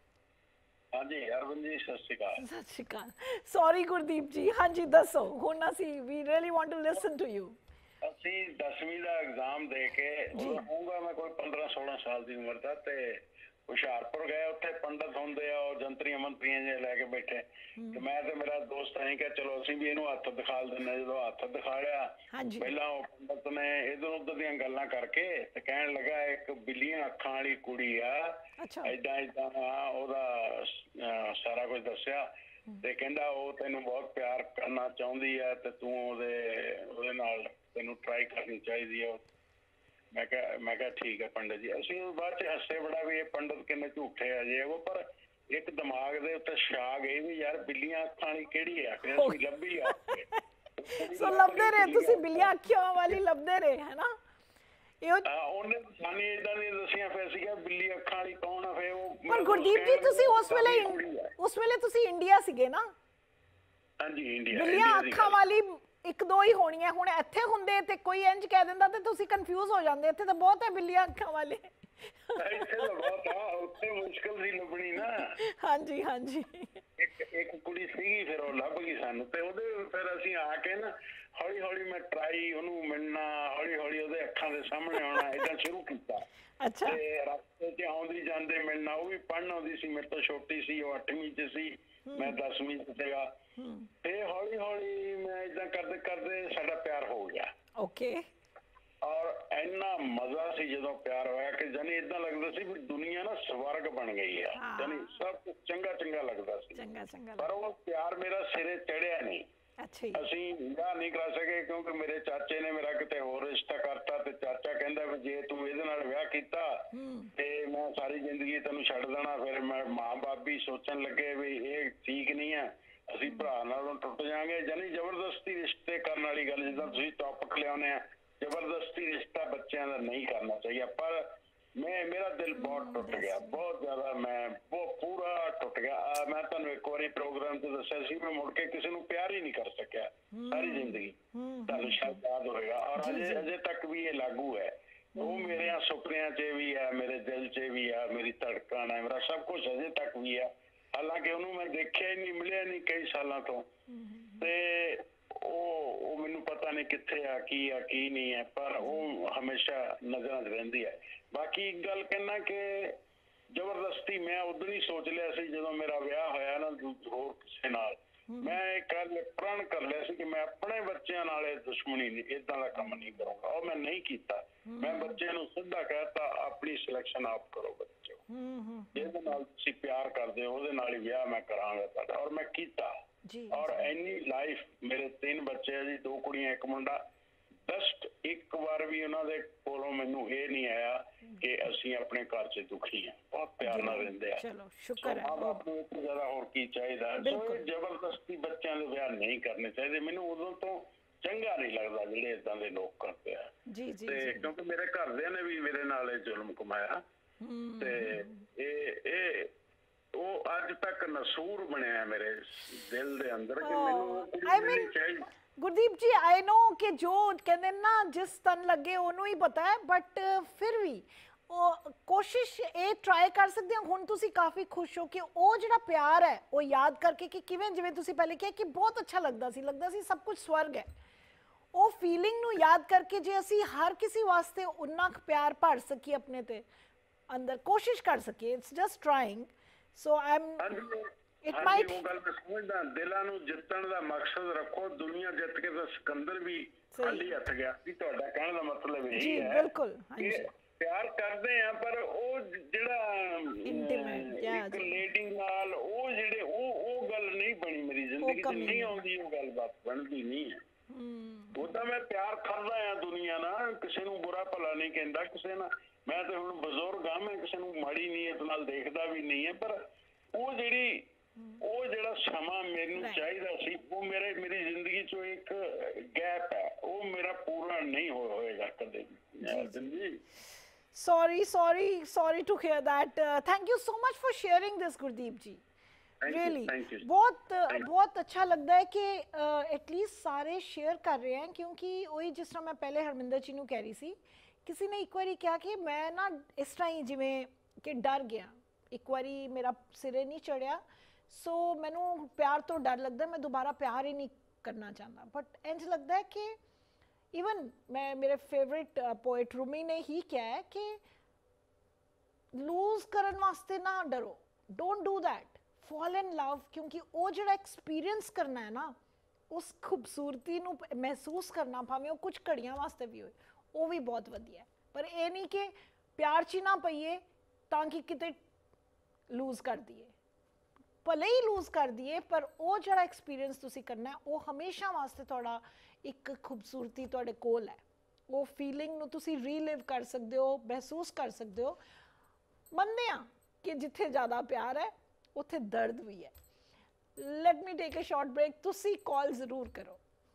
ਹਾਂਜੀ ਅਰਵਿੰਦ ਜੀ ਸਤਿ ਸ਼੍ਰੀ ਅਕਾਲ। ਸਤਿ ਸ਼੍ਰੀ ਅਕਾਲ। ਸੌਰੀ ਗੁਰਦੀਪ ਜੀ, ਹਾਂਜੀ ਦੱਸੋ ਹੁਣ ਅਸੀਂ ਵੀ really want to listen to you. ਅਸੀਂ ਦਸਵੀਂ ਦਾ ਐਗਜ਼ਾਮ ਦੇ ਕੇ ਹੋਊਗਾ ਮੈਂ ਕੋਈ ਪੰਦਰਾਂ ਸੋਲਾਂ ਸਾਲ ਦੀ ਉਮਰ ਦਾ ਤੇ ਹੁਸ਼ਿਆਰਪੁਰ ਗਏ, ਉੱਥੇ ਪੰਡਤ ਹੁੰਦੇ ਆ ਉਹ ਜੰਤਰੀਆਂ ਮੰਤਰੀਆਂ ਜੇ ਲੈ ਕੇ ਬੈਠੇ ਤੇ ਮੈਂ ਤੇ ਮੇਰਾ ਦੋਸਤ ਅਸੀਂ ਕਿਹਾ ਚਲੋ ਅਸੀਂ ਵੀ ਇਹਨੂੰ ਹੱਥ ਦਿਖਾ ਦਿੰਦੇ। ਜਦੋਂ ਹੱਥ ਦਿਖਾ ਲਿਆ ਪਹਿਲਾਂ ਉਹ ਪੰਡਤ ਨੇ ਇਧਰ ਉਧਰ ਦੀਆਂ ਗੱਲਾਂ ਕਰਕੇ ਤੇ ਕਹਿਣ ਲੱਗਾ ਇੱਕ ਬਿੱਲੀਆਂ ਅੱਖਾਂ ਵਾਲੀ ਕੁੜੀ ਆ, ਏਦਾਂ ਏਦਾਂ ਉਹਦਾ ਸਾਰਾ ਕੁਝ ਦੱਸਿਆ ਤੇ ਕਹਿੰਦਾ ਉਹ ਤੈਨੂੰ ਬਹੁਤ ਪਿਆਰ ਕਰਨਾ ਚਾਹੁੰਦੀ ਆ ਤੇ ਤੂੰ ਉਹਦੇ ਉਹਦੇ ਨਾਲ ਤੈਨੂੰ ਟਰਾਈ ਕਰਨੀ ਚਾਹੀਦੀ ਆ। ਮੈਂ ਕਿਹਾ ਮੈਂ ਕਿਹਾ ਠੀਕ ਹੈ ਪੰਡਤ ਜੀ। ਅਸੀਂ ਬਾਅਦ ਚ ਹੱਸੇ ਬੜਾ ਵੀ ਇਹ ਪੰਡਤ ਕਿੰਨੇ ਝੂਠੇ ਆ ਜੇ ਉਹ, ਪਰ ਇੱਕ ਦਿਮਾਗ ਦੇ ਉੱਤੇ ਛਾ ਗਈ ਵੀ ਯਾਰ ਬਿੱਲੀਆਂ ਅੱਖਾਂ ਵਾਲੀ ਕਿਹੜੀ ਆ, ਫਿਰ ਅਸੀਂ ਲੱਭੀ ਆ। ਸੋ ਲੱਭਦੇ ਰਹੇ ਤੁਸੀਂ ਬਿੱਲੀਆਂ ਅੱਖਾਂ ਵਾਲੀ ਲੱਭਦੇ ਰਹੇ ਹੈ ਨਾ। ਉਹਨੇ ਸਾਨੂੰ ਏਦਾਂ ਦੀਆਂ ਦੱਸੀਆਂ, ਫਿਰ ਅਸੀਂ ਕਿਹਾ ਬਿੱਲੀ ਅੱਖਾਂ ਵਾਲੀ ਕੌਣ ਆ। ਫਿਰ ਉਹ ਪਰ ਗੁਰਦੀਪ ਜੀ ਤੁਸੀਂ ਉਸ ਵੇਲੇ ਉਸ ਵੇਲੇ ਤੁਸੀਂ ਇੰਡੀਆ ਸੀਗੇ ਨਾ। ਹਾਂਜੀ ਇੰਡੀਆ। ਬਿੱਲੀਆਂ ਅੱਖਾਂ ਵਾਲੀ ਇੱਕ ਦੋ ਹੀ ਹੋਣੀਆਂ, ਹੁਣ ਇੱਥੇ ਹੁੰਦੇ ਤੇ ਕੋਈ ਇੰਜ ਕਹਿ ਦਿੰਦਾ ਤੇ ਤੁਸੀਂ ਕਨਫਿਊਜ਼ ਹੋ ਜਾਂਦੇ। ਇੱਥੇ ਤਾਂ ਬਹੁਤ ਹੈ ਬਿੱਲੀਆਂ ਅੱਖਾਂ ਵਾਲੇ। ਇੱਥੇ ਤਾਂ ਬਹੁਤ ਆ, ਉੱਥੇ ਮੁਸ਼ਕਲ ਸੀ ਲੱਭਣੀ ਨਾ। ਹਾਂਜੀ ਹਾਂਜੀ ਇੱਕ ਇੱਕ ਕੁੜੀ ਸੀਗੀ ਫਿਰ ਉਹ ਲੱਭ ਗਈ ਸਾਨੂੰ ਤੇ ਉਹਦੇ ਫਿਰ ਅਸੀਂ ਆ ਕੇ ਨਾ ਹੌਲੀ ਹੌਲੀ ਮੈਂ ਟਰਾਈ ਉਹਨੂੰ ਮਿਲਣਾ, ਹੌਲੀ ਹੌਲੀ ਉਹਦੇ ਅੱਖਾਂ ਦੇ ਸਾਹਮਣੇ ਆਉਣਾ ਏਦਾਂ ਸ਼ੁਰੂ ਕੀਤਾ। ਅੱਛਾ। ਤੇ ਰਸਤੇ 'ਚ ਆਉਂਦੀ ਜਾਂਦੇ ਮਿਲਣਾ, ਉਹ ਵੀ ਪੜ੍ਹਨ ਆਉਂਦੀ ਸੀ, ਮੇਰੇ ਤੋਂ ਛੋਟੀ ਸੀ, ਉਹ ਅੱਠਵੀਂ 'ਚ ਸੀ, ਮੈਂ ਦਸਵੀਂ 'ਚ ਸੀਗਾ। ਤੇ ਹੌਲੀ ਹੌਲੀ ਮੈਂ ਏਦਾਂ ਕਰਦੇ ਕਰਦੇ ਸਾਡਾ ਪਿਆਰ ਹੋ ਗਿਆ। ਓਕੇ। ਔਰ ਇੰਨਾ ਮਜ਼ਾ ਸੀ ਜਦੋਂ ਪਿਆਰ ਹੋਇਆ ਕਿ ਜਾਨੀ ਏਦਾਂ ਲੱਗਦਾ ਸੀ ਵੀ ਦੁਨੀਆ ਨਾ ਸਵਰਗ ਬਣ ਗਈ ਆ, ਜਾਨੀ ਸਭ ਕੁਝ ਚੰਗਾ ਚੰਗਾ ਲੱਗਦਾ ਸੀ। ਚੰਗਾ ਚੰਗਾ। ਪਰ ਉਹ ਪਿਆਰ ਮੇਰਾ ਸਿਰੇ ਚੜਿਆ ਨਹੀਂ। ਅਸੀਂ ਵਿਆਹ ਨਹੀਂ ਕਰਾ ਸਕੇ ਕਿਉਂਕਿ ਮੇਰੇ ਚਾਚੇ ਨੇ ਮੇਰਾ ਕਿਤੇ ਹੋਰ ਰਿਸ਼ਤਾ ਕਰਤਾ ਤੇ ਚਾਚਾ ਕਹਿੰਦਾ ਵੀ ਜੇ ਤੂੰ ਇਹਦੇ ਨਾਲ ਵਿਆਹ ਕੀਤਾ ਤੇ ਮੈਂ ਸਾਰੀ ਜ਼ਿੰਦਗੀ ਤੈਨੂੰ ਛੱਡ ਦੇਣਾ। ਫਿਰ ਮੈਂ ਮਾਂ ਬਾਪ ਵੀ ਸੋਚਣ ਲੱਗੇ ਵੀ ਇਹ ਠੀਕ ਨਹੀਂ ਹੈ, ਅਸੀਂ ਭਰਾ ਨਾਲੋਂ ਟੁੱਟ ਜਾਵਾਂਗੇ। ਜਾਨੀ ਜ਼ਬਰਦਸਤੀ ਰਿਸ਼ਤੇ ਕਰਨ ਵਾਲੀ ਗੱਲ ਜਿੱਦਾਂ ਤੁਸੀਂ ਟੌਪਿਕ ਲਿਆਉਂਦੇ ਆ, ਜ਼ਬਰਦਸਤੀ ਰਿਸ਼ਤਾ ਬੱਚਿਆਂ ਦਾ ਨਹੀਂ ਕਰਨਾ ਚਾਹੀਦਾ। ਪਰ ਮੈਂ ਮੇਰਾ ਦਿਲ ਬਹੁਤ ਟੁੱਟ ਗਿਆ, ਬਹੁਤ ਜ਼ਿਆਦਾ, ਮੈਂ ਬਹੁਤ ਪੂਰਾ ਟੁੱਟ ਗਿਆ। ਮੈਂ ਤੁਹਾਨੂੰ ਇੱਕ ਵਾਰੀ ਪ੍ਰੋਗਰਾਮ 'ਚ ਦੱਸਿਆ ਸੀ ਮੈਂ ਮੁੜ ਕੇ ਕਿਸੇ ਨੂੰ ਪਿਆਰ ਹੀ ਨਹੀਂ ਕਰ ਸਕਿਆ ਸਾਰੀ ਜ਼ਿੰਦਗੀ, ਤੁਹਾਨੂੰ ਸ਼ਾਇਦ ਯਾਦ ਹੋਵੇਗਾ। ਔਰ ਅਜੇ ਅਜੇ ਤੱਕ ਵੀ ਇਹ ਲਾਗੂ ਹੈ ਉਹ ਮੇਰੇ ਸੁਪਨਿਆਂ 'ਚ ਵੀ ਹੈ, ਮੇਰੇ ਦਿਲ 'ਚ ਵੀ ਹੈ, ਮੇਰੀ ਧੜਕਣ ਹੈ, ਮੇਰਾ ਸਭ ਕੁਝ ਅਜੇ ਤੱਕ ਵੀ ਹੈ। ਹਾਲਾਂਕਿ ਉਹਨੂੰ ਮੈਂ ਦੇਖਿਆ ਹੀ ਨਹੀਂ, ਮਿਲਿਆ ਨਹੀਂ ਕਈ ਸਾਲਾਂ ਤੋਂ, ਤੇ ਉਹ ਉਹ ਮੈਨੂੰ ਪਤਾ ਨਹੀਂ ਕਿੱਥੇ ਆ, ਕੀ ਆ ਕੀ ਨਹੀਂ ਹੈ, ਪਰ ਉਹ ਹਮੇਸ਼ਾ ਨਜ਼ਰਾਂ 'ਚ ਰਹਿੰਦੀ ਹੈ। ਬਾਕੀ ਇੱਕ ਗੱਲ ਕਹਿਣਾ ਕਿ ਜ਼ਬਰਦਸਤੀ ਮੈਂ ਉਦੋਂ ਹੀ ਸੋਚ ਲਿਆ ਸੀ ਜਦੋਂ ਮੇਰਾ ਵਿਆਹ ਹੋਇਆ ਨਾ ਹੋਰ ਕਿਸੇ ਨਾਲ, ਮੈਂ ਇੱਕ ਗੱਲ ਪ੍ਰਣ ਕਰ ਲਿਆ ਸੀ ਕਿ ਮੈਂ ਆਪਣੇ ਬੱਚਿਆਂ ਨਾਲ ਇਹ ਦੁਸ਼ਮਣੀ ਨਹੀਂ, ਏਦਾਂ ਦਾ ਕੰਮ ਨਹੀਂ ਕਰੂੰਗਾ। ਉਹ ਮੈਂ ਨਹੀਂ ਕੀਤਾ। ਮੈਂ ਬੱਚਿਆਂ ਨੂੰ ਸਿੱਧਾ ਕਹਿਤਾ ਆਪਣੀ ਸਿਲੈਕਸ਼ਨ ਆਪ ਕਰੋ ਬੱਚੇ, ਜਿਹਦੇ ਨਾਲ ਤੁਸੀਂ ਪਿਆਰ ਕਰਦੇ ਹੋ ਉਹਦੇ ਨਾਲ ਹੀ ਵਿਆਹ ਮੈਂ ਕਰਾਂਗਾ ਤੁਹਾਡਾ। ਔਰ ਮੈਂ ਕੀਤਾ। ਔਰ ਇੰਨੀ ਲਾਈਫ, ਮੇਰੇ ਤਿੰਨ ਬੱਚੇ ਆ ਜੀ, ਦੋ ਕੁੜੀਆਂ ਇੱਕ ਮੁੰਡਾ। ਬੈਸਟ ਇੱਕ ਵਾਰ ਵੀ ਉਹਨਾਂ ਦੇ ਕੋਲੋਂ ਮੈਨੂੰ ਇਹ ਨਹੀਂ ਆਇਆ ਕਿ ਅਸੀਂ ਆਪਣੇ ਘਰ 'ਚ ਦੁਖੀ ਹਾਂ, ਬਹੁਤ ਪਿਆਰ ਨਾਲ ਰਹਿੰਦੇ ਆ। ਚਲੋ ਸ਼ੁਕਰ ਹੈ। ਮਾਂ-ਬਾਪ ਨੂੰ ਇਸ ਜ਼ਿਆਦਾ ਹੋਰ ਕੀ ਚਾਹੀਦਾ। ਸੋ ਜ਼ਬਰਦਸਤੀ ਬੱਚਿਆਂ ਦੇ ਵਿਆਹ ਨਹੀਂ ਕਰਨੇ ਚਾਹੀਦੇ। ਮੈਨੂੰ ਉਦੋਂ ਤੋਂ ਚੰਗਾ ਨਹੀਂ ਲੱਗਦਾ ਜਿਹੜੇ ਇਦਾਂ ਦੇ ਲੋਕ ਕਰਦੇ ਆ। ਜੀ ਜੀ ਤੇ ਕਿਉਂਕਿ ਮੇਰੇ ਘਰਦਿਆਂ ਨੇ ਵੀ ਮੇਰੇ ਨਾਲ ਇਹ ਜ਼ੁਲਮ ਕਮਾਇਆ, ਤੇ ਇਹ ਇਹ ਉਹ ਅੱਜ ਤੱਕ ਨਸੂਰ ਬਣਿਆ ਮੇਰੇ ਦਿਲ ਦੇ ਅੰਦਰ ਕਿ ਮੈਨੂੰ ਕੁੜੀ ਚਾਹੀਦੀ। ਗੁਰਦੀਪ ਜੀ, ਆਈ ਨੋ ਕਿ ਜੋ ਕਹਿੰਦੇ ਨਾ ਜਿਸ ਤਨ ਲੱਗੇ ਉਹਨੂੰ ਹੀ ਪਤਾ ਹੈ, ਬਟ ਫਿਰ ਵੀ ਉਹ ਕੋਸ਼ਿਸ਼ ਇਹ ਟਰਾਈ ਕਰ ਸਕਦੇ ਹਾਂ। ਹੁਣ ਤੁਸੀਂ ਕਾਫੀ ਖੁਸ਼ ਹੋ ਕਿ ਉਹ ਜਿਹੜਾ ਪਿਆਰ ਹੈ ਉਹ ਯਾਦ ਕਰਕੇ ਕਿ ਕਿਵੇਂ, ਜਿਵੇਂ ਤੁਸੀਂ ਪਹਿਲੇ ਕਿਹਾ ਕਿ ਬਹੁਤ ਅੱਛਾ ਲੱਗਦਾ ਸੀ, ਲੱਗਦਾ ਸੀ ਸਭ ਕੁਝ ਸਵਰਗ ਹੈ, ਉਹ ਫੀਲਿੰਗ ਨੂੰ ਯਾਦ ਕਰਕੇ ਜੇ ਅਸੀਂ ਹਰ ਕਿਸੇ ਵਾਸਤੇ ਉਨਾ ਕੁ ਪਿਆਰ ਭਰ ਸਕੀਏ ਆਪਣੇ ਤੇ ਅੰਦਰ, ਕੋਸ਼ਿਸ਼ ਕਰ ਸਕੀਏ, it's just trying. So I am it might ਉਹ ਗੱਲ ਮੈਂ ਸਮਝਦਾ, ਦਿਲਾਂ ਨੂੰ ਜਿੱਤਣ ਦਾ ਮਕਸਦ ਰੱਖੋ। ਦੁਨੀਆ ਜਿੱਤ ਕੇ ਤਾਂ ਸਿਕੰਦਰ ਵੀ ਖਾਲੀ ਹੱਥ ਗਿਆ ਸੀ। ਤੁਹਾਡਾ ਕਹਿਣ ਦਾ ਮਤਲਬ ਇਹ ਜੀ ਹੈ ਬਿਲਕੁਲ, ਹਾਂਜੀ, ਪਿਆਰ ਕਰਦੇ ਆ, ਪਰ ਉਹ ਜਿਹੜਾ ਇੱਕ ਲੇਡੀ ਨਾਲ ਉਹ ਜਿਹੜੇ ਉਹ ਉਹ ਗੱਲ ਨਹੀਂ ਬਣੀ ਮੇਰੀ ਜ਼ਿੰਦਗੀ 'ਚ, ਨਹੀਂ ਆਉਂਦੀ ਉਹ ਗੱਲਬਾਤ, ਬਣਦੀ ਨਹੀਂ ਹੈ। ਉਹ ਤਾਂ ਮੈਂ ਪਿਆਰ ਕਰਦਾ ਆ ਦੁਨੀਆ ਨਾਲ, ਕਿਸੇ ਨੂੰ ਬੁਰਾ ਭਲਾ ਨਹੀਂ ਕਹਿੰਦਾ ਕਿਸੇ ਨਾਲ। ਮੈਂ ਤਾਂ ਹੁਣ ਬਜ਼ੁਰਗ ਆ, ਮੈਂ ਕਿਸੇ ਨੂੰ ਮਾੜੀ ਨੀਅਤ ਨਾਲ ਦੇਖਦਾ ਵੀ ਨਹੀਂ ਹੈ, ਪਰ ਉਹ ਜਿਹੜੀ ਉਹ ਜਿਹੜਾ ਸਮਾਂ ਮੈਨੂੰ ਚਾਹੀਦਾ ਸੀ ਉਹ ਮੇਰੇ ਮੇਰੀ ਜ਼ਿੰਦਗੀ 'ਚੋਂ ਇੱਕ ਗੈਪ ਹੈ, ਉਹ ਮੇਰਾ ਪੂਰਾ ਨਹੀਂ ਹੋਏਗਾ ਕਦੇ ਵੀ। Sorry, sorry, sorry to hear that. Uh, thank you so much for sharing this, Gurdeep ji. Really, बहुत बहुत अच्छा लगता है कि एटलीस्ट सारे शेयर कर रहे हैं, क्योंकि वही जिस तरह मैं पहले हरमिंदर जी नूं कह रही सी, किसी ने एक बारी क्या कि मैं ना इस तरह ही जिवें कि डर गया, एक बारी मेरा सिरे नहीं चढ़िया, सो मैनू प्यार तो डर लगता है, मैं दोबारा प्यार ही नहीं करना चाहता। बट इंज लगता है कि इवन मैं मेरे फेवरेट पोएट रूमी ने ही क्या है कि लूज करन वास्ते ना डरो, don't do that, fall in love, क्योंकि वो जो एक्सपीरियंस करना है ना, उस खूबसूरती नू महसूस करना, भावें वो कुछ घड़ियां वास्ते भी होए, वो भी बहुत वधिया है। पर ये नहीं कि प्यार च ना पईए ताकि किते लूज कर दिए, भले ही लूज कर दिए, पर वो जो एक्सपीरियंस तुसी करना है वो हमेशा वास्ते थोड़ा एक खूबसूरती तुहाडे कोल है, वो फीलिंग नू तुसी रीलिव कर सकते हो, महसूस कर सकते हो। मनदे आ कि जिथे ज़्यादा प्यार है उत्थे दर्द भी है। Let me take a short break, तुसी कॉल जरूर करो।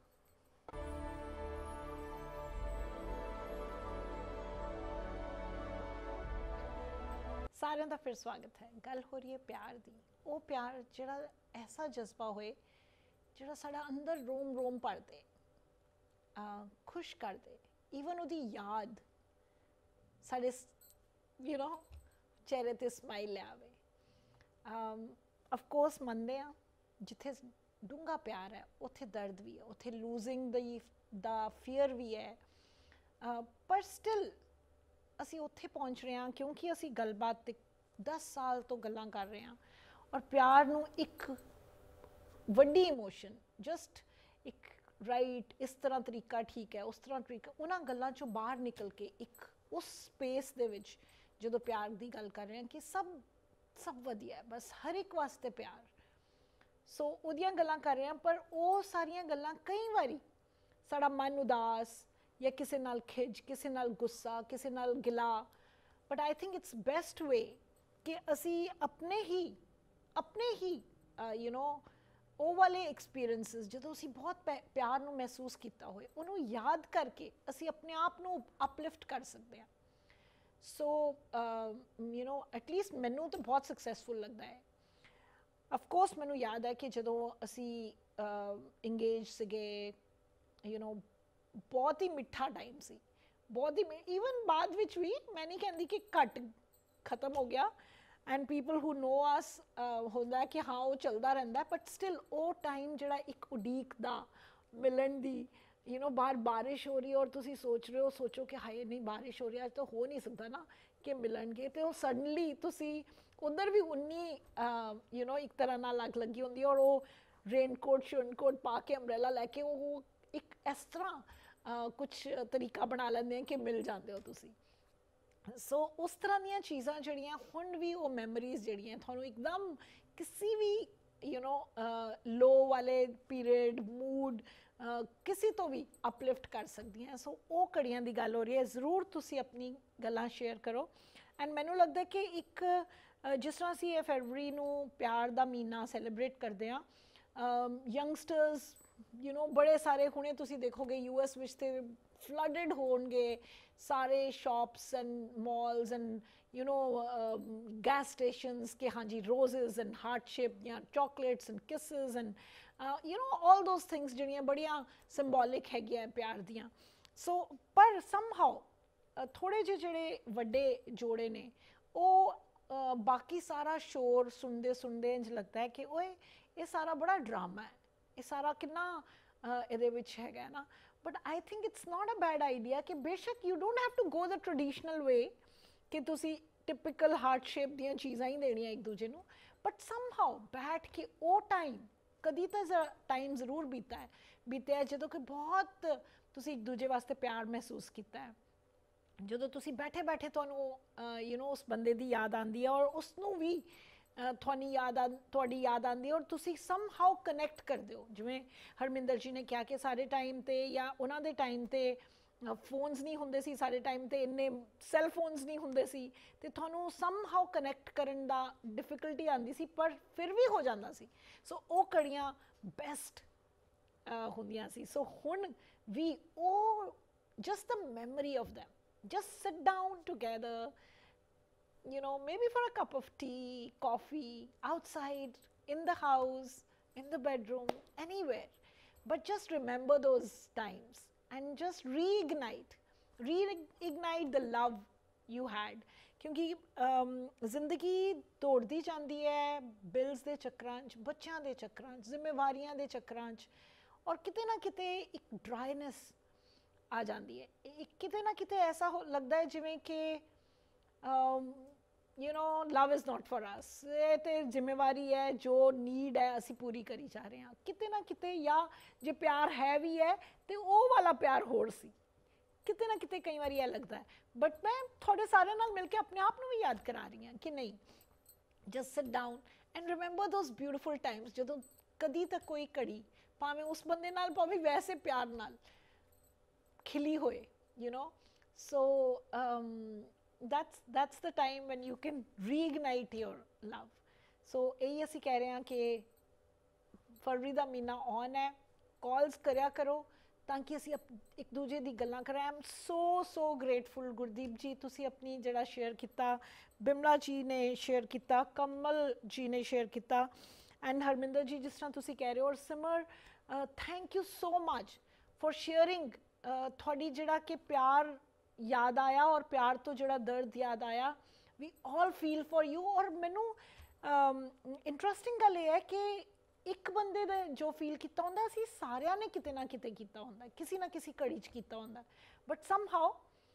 सारिਆਂ ਦਾ फिर स्वागत है। गल हो रही है प्यार दी, वो प्यार जिहड़ा ऐसा जज्बा होए जिहड़ा साडा अंदर रोम रोम भर दे, खुश कर दे, ईवन उहदी याद साडे यू नो चेहरे ते स्माइल ले आवे। अफकोर्स मनदे आ जिथे डूंगा प्यार है उत्थे दर्द भी है, उत्थे लूजिंग दी दा फियर भी है, uh, पर स्टिल ਅਸੀਂ ਉੱਥੇ ਪਹੁੰਚ ਰਹੇ ਹਾਂ ਕਿਉਂਕਿ ਅਸੀਂ ਗੱਲਬਾਤ ਤੇ दस ਸਾਲ ਤੋਂ ਗੱਲਾਂ ਕਰ ਰਹੇ ਹਾਂ, ਔਰ ਪਿਆਰ ਨੂੰ ਇੱਕ ਵੱਡੀ ਇਮੋਸ਼ਨ, ਜਸਟ ਇੱਕ ਰਾਈਟ ਇਸ ਤਰ੍ਹਾਂ ਤਰੀਕਾ ਠੀਕ ਹੈ, ਉਸ ਤਰ੍ਹਾਂ ਤਰੀਕਾ, ਉਹਨਾਂ ਗੱਲਾਂ ਚੋਂ ਬਾਹਰ ਨਿਕਲ ਕੇ ਇੱਕ ਉਸ ਸਪੇਸ ਦੇ ਵਿੱਚ ਜਦੋਂ ਪਿਆਰ ਦੀ ਗੱਲ ਕਰ ਰਹੇ ਹਾਂ ਕਿ ਸਭ ਸਭ ਵਧੀਆ ਹੈ, ਬਸ ਹਰ ਇੱਕ ਵਾਸਤੇ ਪਿਆਰ, ਸੋ ਉਹਦੀਆਂ ਗੱਲਾਂ ਕਰ ਰਹੇ ਹਾਂ। ਪਰ ਉਹ ਸਾਰੀਆਂ ਗੱਲਾਂ ਕਈ ਵਾਰੀ ਸਾਡਾ ਮਨ ਉਦਾਸ या किसी नाल खिज, किसी नाल गुस्सा, किसी नाल गिला, but I think it's best way कि असी अपने ही अपने ही यू नो वो वाले एक्सपीरियंसिस जो असी बहुत प्यार नू महसूस किया होए उन्होंने याद करके असी अपने आप नू अपलिफ्ट कर सकते हैं। सो यू नो एटलीस्ट मैनू तो बहुत सक्सैसफुल लगता है। अफकोर्स मैनू याद है कि जो असी इंगेज सीगे, यू नो बहुत ही मिठा टाइम सी, बहुत ही ਈਵਨ ਬਾਅਦ ਵਿੱਚ ਵੀ ਮੈਂ ਨਹੀਂ ਕਹਿੰਦੀ ਕਿ ਘੱਟ ਖਤਮ ਹੋ ਗਿਆ ਐਂਡ ਪੀਪਲ ਹੂ ਨੋ ਅਸ ਹੁੰਦਾ ਕਿ ਹਾਂ ਉਹ ਚੱਲਦਾ ਰਹਿੰਦਾ ਬਟ ਸਟਿਲ ਉਹ ਟਾਈਮ ਜਿਹੜਾ ਇੱਕ ਉਡੀਕ ਦਾ ਮਿਲਣ ਦੀ ਯੂ ਨੋ ਬਾਹਰ ਬਾਰਿਸ਼ ਹੋ ਰਹੀ ਔਰ ਤੁਸੀਂ ਸੋਚ ਰਹੇ ਹੋ ਸੋਚੋ ਕਿ ਹਾਏ ਨਹੀਂ ਬਾਰਿਸ਼ ਹੋ ਰਹੀ ਅੱਜ ਤਾਂ ਹੋ ਨਹੀਂ ਸਕਦਾ ਨਾ ਕਿ ਮਿਲਣਗੇ ਤੇ ਉਹ ਸਡਨਲੀ ਤੁਸੀਂ ਉਧਰ ਵੀ ਉਨੀ ਯੂ ਨੋ ਇੱਕ ਤਰ੍ਹਾਂ ਨਾਲ ਅੱਗ ਲੱਗੀ ਹੁੰਦੀ ਔਰ ਉਹ ਰੇਨਕੋਟ ਸ਼ਨਕੋਟ ਪਾ ਕੇ ਅੰਬਰੇਲਾ ਲੈ ਕੇ ਉਹ ਇੱਕ ਇਸ ਤਰ੍ਹਾਂ ਕੁਛ ਤਰੀਕਾ ਬਣਾ ਲੈਂਦੇ ਆ ਕਿ ਮਿਲ ਜਾਂਦੇ ਹੋ ਤੁਸੀਂ ਸੋ ਉਸ ਤਰ੍ਹਾਂ ਦੀਆਂ ਚੀਜ਼ਾਂ ਜਿਹੜੀਆਂ ਹੁਣ ਵੀ ਉਹ ਮੈਮਰੀਜ਼ ਜਿਹੜੀਆਂ ਤੁਹਾਨੂੰ ਇੱਕਦਮ ਕਿਸੇ ਵੀ ਯੂ ਨੋ ਲੋ ਵਾਲੇ ਪੀਰੀਅਡ ਮੂਡ ਕਿਸੇ ਤੋਂ ਵੀ ਅਪਲਿਫਟ ਕਰ ਸਕਦੀਆਂ ਸੋ ਉਹ ਘੜੀਆਂ ਦੀ ਗੱਲ ਹੋ ਰਹੀ ਹੈ ਜ਼ਰੂਰ ਤੁਸੀਂ ਆਪਣੀ ਗੱਲਾਂ ਸ਼ੇਅਰ ਕਰੋ ਐਂਡ ਮੈਨੂੰ ਲੱਗਦਾ ਕਿ ਇੱਕ ਜਿਸ ਤਰ੍ਹਾਂ ਅਸੀਂ ਇਹ ਫਰਵਰੀ ਨੂੰ ਪਿਆਰ ਦਾ ਮਹੀਨਾ ਸੈਲੀਬ੍ਰੇਟ ਕਰਦੇ ਹਾਂ ਯੰਗਸਟਰਸ ਯੂ ਨੋ ਬੜੇ ਸਾਰੇ ਹੁਣੇ ਤੁਸੀਂ ਦੇਖੋਗੇ ਯੂ ਐਸ ਵਿੱਚ ਤੇ flooded ਹੋਣਗੇ ਸਾਰੇ shops and malls and you know gas stations ਕਿ ਹਾਂਜੀ ਰੋਜ਼ਸ ਐਂਡ ਹਾਰਟ ਸ਼ੇਪ ਜਾਂ chocolates and kisses and you know all those things ਜਿਹੜੀਆਂ ਬੜੀਆਂ ਸਿੰਬੋਲਿਕ ਹੈਗੀਆਂ ਪਿਆਰ ਦੀਆਂ ਸੋ ਪਰ ਸਮਹਾਓ ਥੋੜ੍ਹੇ ਜਿਹੇ ਜਿਹੜੇ ਵੱਡੇ ਜੋੜੇ ਨੇ ਉਹ ਬਾਕੀ ਸਾਰਾ ਸ਼ੋਰ ਸੁਣਦੇ ਸੁਣਦੇ ਇੰਝ ਲੱਗਦਾ ਹੈ ਕਿ ਓਏ ਇਹ ਸਾਰਾ ਬੜਾ ਡਰਾਮਾ ਹੈ ਇਹ ਸਾਰਾ ਕਿੰਨਾ ਇਹਦੇ ਵਿੱਚ ਹੈਗਾ ਨਾ but I think it's not a bad idea ਕਿ ਬੇਸ਼ੱਕ you don't have to go the traditional way ਕਿ ਤੁਸੀਂ typical heart shape ਦੀਆਂ ਚੀਜ਼ਾਂ ਹੀ ਦੇਣੀਆਂ ਇੱਕ ਦੂਜੇ ਨੂੰ but somehow ਬੈਠ ਕੇ ਉਹ ਟਾਈਮ ਕਦੀ ਤਾਂ ਟਾਈਮ ਜ਼ਰੂਰ ਬੀਤਾ ਹੈ ਬੀਤਿਆ ਜਦੋਂ ਕਿ ਬਹੁਤ ਤੁਸੀਂ ਇੱਕ ਦੂਜੇ ਵਾਸਤੇ ਪਿਆਰ ਮਹਿਸੂਸ ਕੀਤਾ ਹੈ ਜਦੋਂ ਤੁਸੀਂ ਬੈਠੇ ਬੈਠੇ ਤੁਹਾਨੂੰ ਯੂ ਨੋ ਉਸ ਬੰਦੇ ਦੀ ਯਾਦ ਆਉਂਦੀ ਹੈ ਔਰ ਉਸ ਨੂੰ ਵੀ ਤੁਹਾਨੂੰ ਯਾਦ ਆ ਤੁਹਾਡੀ ਯਾਦ ਆਉਂਦੀ ਔਰ ਤੁਸੀਂ ਸਮ ਹਾਊ ਕਨੈਕਟ ਕਰਦੇ ਹੋ ਜਿਵੇਂ ਹਰਮਿੰਦਰ ਜੀ ਨੇ ਕਿਹਾ ਕਿ ਸਾਰੇ ਟਾਈਮ 'ਤੇ ਜਾਂ ਉਹਨਾਂ ਦੇ ਟਾਈਮ 'ਤੇ ਫੋਨਸ ਨਹੀਂ ਹੁੰਦੇ ਸੀ ਸਾਡੇ ਟਾਈਮ 'ਤੇ ਇੰਨੇ ਸੈੱਲ ਫੋਨਸ ਨਹੀਂ ਹੁੰਦੇ ਸੀ ਅਤੇ ਤੁਹਾਨੂੰ ਸਮ ਹਾਊ ਕਨੈਕਟ ਕਰਨ ਦਾ ਡਿਫਿਕਲਟੀ ਆਉਂਦੀ ਸੀ ਪਰ ਫਿਰ ਵੀ ਹੋ ਜਾਂਦਾ ਸੀ ਸੋ ਉਹ ਘੜੀਆਂ ਬੈਸਟ ਹੁੰਦੀਆਂ ਸੀ ਸੋ ਹੁਣ ਵੀ ਉਹ just the memory of them just sit down together you know maybe for a cup of tea coffee outside in the house in the bedroom anywhere but just remember those times and just reignite reignite the love you had ਕਿਉਂਕਿ ਜ਼ਿੰਦਗੀ ਦੌੜਦੀ ਜਾਂਦੀ ਹੈ bills ਦੇ ਚੱਕਰਾਂ 'ਚ ਬੱਚਿਆਂ ਦੇ ਚੱਕਰਾਂ 'ਚ ਜ਼ਿੰਮੇਵਾਰੀਆਂ ਦੇ ਚੱਕਰਾਂ 'ਚ ਔਰ ਕਿਤੇ ਨਾ ਕਿਤੇ ਇੱਕ ਡਰਾਈਨੈਸ ਆ ਜਾਂਦੀ ਹੈ ਕਿਤੇ ਨਾ ਕਿਤੇ ਐਸਾ ਹੋ ਲੱਗਦਾ ਹੈ ਜਿਵੇਂ ਕਿ you know love is not for us ਇਹ ਤੇ ਜ਼ਿੰਮੇਵਾਰੀ ਹੈ ਜੋ ਨੀਡ ਹੈ ਅਸੀਂ ਪੂਰੀ ਕਰੀ ਜਾ ਰਹੇ ਹਾਂ ਕਿਤੇ ਨਾ ਕਿਤੇ ਜਾਂ ਜੇ ਪਿਆਰ ਹੈ ਵੀ ਹੈ ਤੇ ਉਹ ਵਾਲਾ ਪਿਆਰ ਹੋਰ ਸੀ ਕਿਤੇ ਨਾ ਕਿਤੇ ਕਈ ਵਾਰੀ ਇਹ ਲੱਗਦਾ ਹੈ ਬਟ ਮੈਂ ਤੁਹਾਡੇ ਸਾਰਿਆਂ ਨਾਲ ਮਿਲ ਕੇ ਆਪਣੇ ਆਪ ਨੂੰ ਵੀ ਯਾਦ ਕਰਾ ਰਹੀ ਹਾਂ ਕਿ ਨਹੀਂ just sit down and remember those beautiful times ਜਦੋਂ ਕਦੀ ਤੱਕ ਕੋਈ ਘੜੀ ਭਾਵੇਂ ਉਸ ਬੰਦੇ ਨਾਲ ਭਾਵੇਂ ਵੈਸੇ ਪਿਆਰ ਨਾਲ ਖਿਲੀ ਹੋਏ you know so um, that's that's the time when you can reignite your love so ਇਹੀ ਅਸੀਂ ਕਹਿ ਰਹੇ ਹਾਂ ਕਿ ਫਰਵਰੀ ਦਾ ਮਹੀਨਾ ਔਨ ਹੈ ਕਾਲਸ ਕਰਿਆ ਕਰੋ ਤਾਂ ਕਿ ਅਸੀਂ ਇੱਕ ਦੂਜੇ ਦੀ ਗੱਲਾਂ ਕਰਾਂ I am so so grateful Gurdeep ji ਤੁਸੀਂ ਆਪਣੀ ਜਿਹੜਾ ਸ਼ੇਅਰ ਕੀਤਾ ਬਿਮਲਾ ਜੀ ਨੇ ਸ਼ੇਅਰ ਕੀਤਾ ਕਮਲ ਜੀ ਨੇ ਸ਼ੇਅਰ ਕੀਤਾ ਐਂਡ ਹਰਮਿੰਦਰ ਜੀ ਜਿਸ ਤਰ੍ਹਾਂ ਤੁਸੀਂ ਕਹਿ ਰਹੇ ਹੋ ਔਰ Simar thank you so much for sharing ਤੁਹਾਡੀ ਜਿਹੜਾ ਕਿ ਪਿਆਰ ਯਾਦ ਆਇਆ ਔਰ ਪਿਆਰ ਤੋਂ ਜਿਹੜਾ ਦਰਦ ਯਾਦ ਆਇਆ we all feel for you ਔਰ ਮੈਨੂੰ ਇੰਟਰਸਟਿੰਗ ਗੱਲ ਇਹ ਹੈ ਕਿ ਇੱਕ ਬੰਦੇ ਦਾ ਜੋ ਫੀਲ ਕੀਤਾ ਹੁੰਦਾ ਅਸੀਂ ਸਾਰਿਆਂ ਨੇ ਕਿਤੇ ਨਾ ਕਿਤੇ ਕੀਤਾ ਹੁੰਦਾ ਕਿਸੇ ਨਾ ਕਿਸੇ ਘੜੀ 'ਚ ਕੀਤਾ ਹੁੰਦਾ ਬਟ ਸਮ ਹਾਊ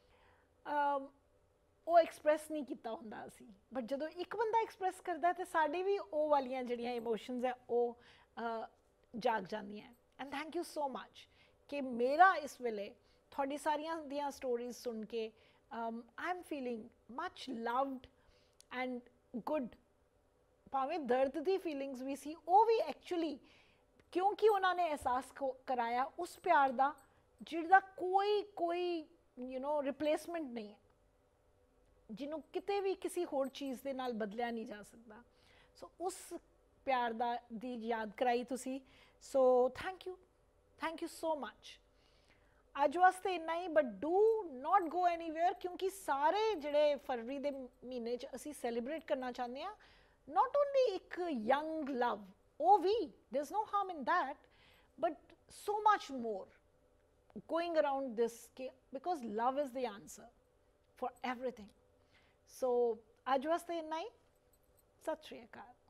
ਉਹ ਐਕਸਪ੍ਰੈਸ ਨਹੀਂ ਕੀਤਾ ਹੁੰਦਾ ਅਸੀਂ ਬਟ ਜਦੋਂ ਇੱਕ ਬੰਦਾ ਐਕਸਪ੍ਰੈਸ ਕਰਦਾ ਤੇ ਸਾਡੇ ਵੀ ਉਹ ਵਾਲੀਆਂ ਜਿਹੜੀਆਂ ਇਮੋਸ਼ਨਸ ਹੈ ਉਹ ਜਾਗ ਜਾਂਦੀਆਂ and thank you so much ਕਿ ਮੇਰਾ ਇਸ ਵੇਲੇ ਤੁਹਾਡੀ ਸਾਰੀਆਂ ਦੀਆਂ ਸਟੋਰੀਜ਼ ਸੁਣ ਕੇ I am feeling much loved and good ਭਾਵੇਂ ਦਰਦ ਦੀ ਫੀਲਿੰਗਸ ਵੀ ਸੀ ਉਹ ਵੀ ਐਕਚੁਅਲੀ ਕਿਉਂਕਿ ਉਹਨਾਂ ਨੇ ਅਹਿਸਾਸ ਕਰਾਇਆ ਉਸ ਪਿਆਰ ਦਾ ਜਿਹਦਾ ਕੋਈ ਕੋਈ ਯੂ ਨੋ ਰਿਪਲੇਸਮੈਂਟ ਨਹੀਂ ਹੈ ਜਿਹਨੂੰ ਕਿਤੇ ਵੀ ਕਿਸੇ ਹੋਰ ਚੀਜ਼ ਦੇ ਨਾਲ ਬਦਲਿਆ ਨਹੀਂ ਜਾ ਸਕਦਾ ਸੋ ਉਸ ਪਿਆਰ ਦਾ ਦੀ ਯਾਦ ਕਰਾਈ ਤੁਸੀਂ so thank you thank you so much ਅੱਜ ਵਾਸਤੇ ਇੰਨਾ ਹੀ but do not go anywhere ਕਿਉਂਕਿ ਸਾਰੇ ਜਿਹੜੇ ਫਰਵਰੀ ਦੇ ਮਹੀਨੇ 'ਚ ਅਸੀਂ ਸੈਲੀਬ੍ਰੇਟ ਕਰਨਾ ਚਾਹੁੰਦੇ ਹਾਂ not only ਇੱਕ young love ਉਹ ਵੀ there's no harm in that but so much more going around this, because love is the answer for everything. So, ਅੱਜ ਵਾਸਤੇ ਇੰਨਾ ਹੀ। ਸਤਿ ਸ਼੍ਰੀ ਅਕਾਲ।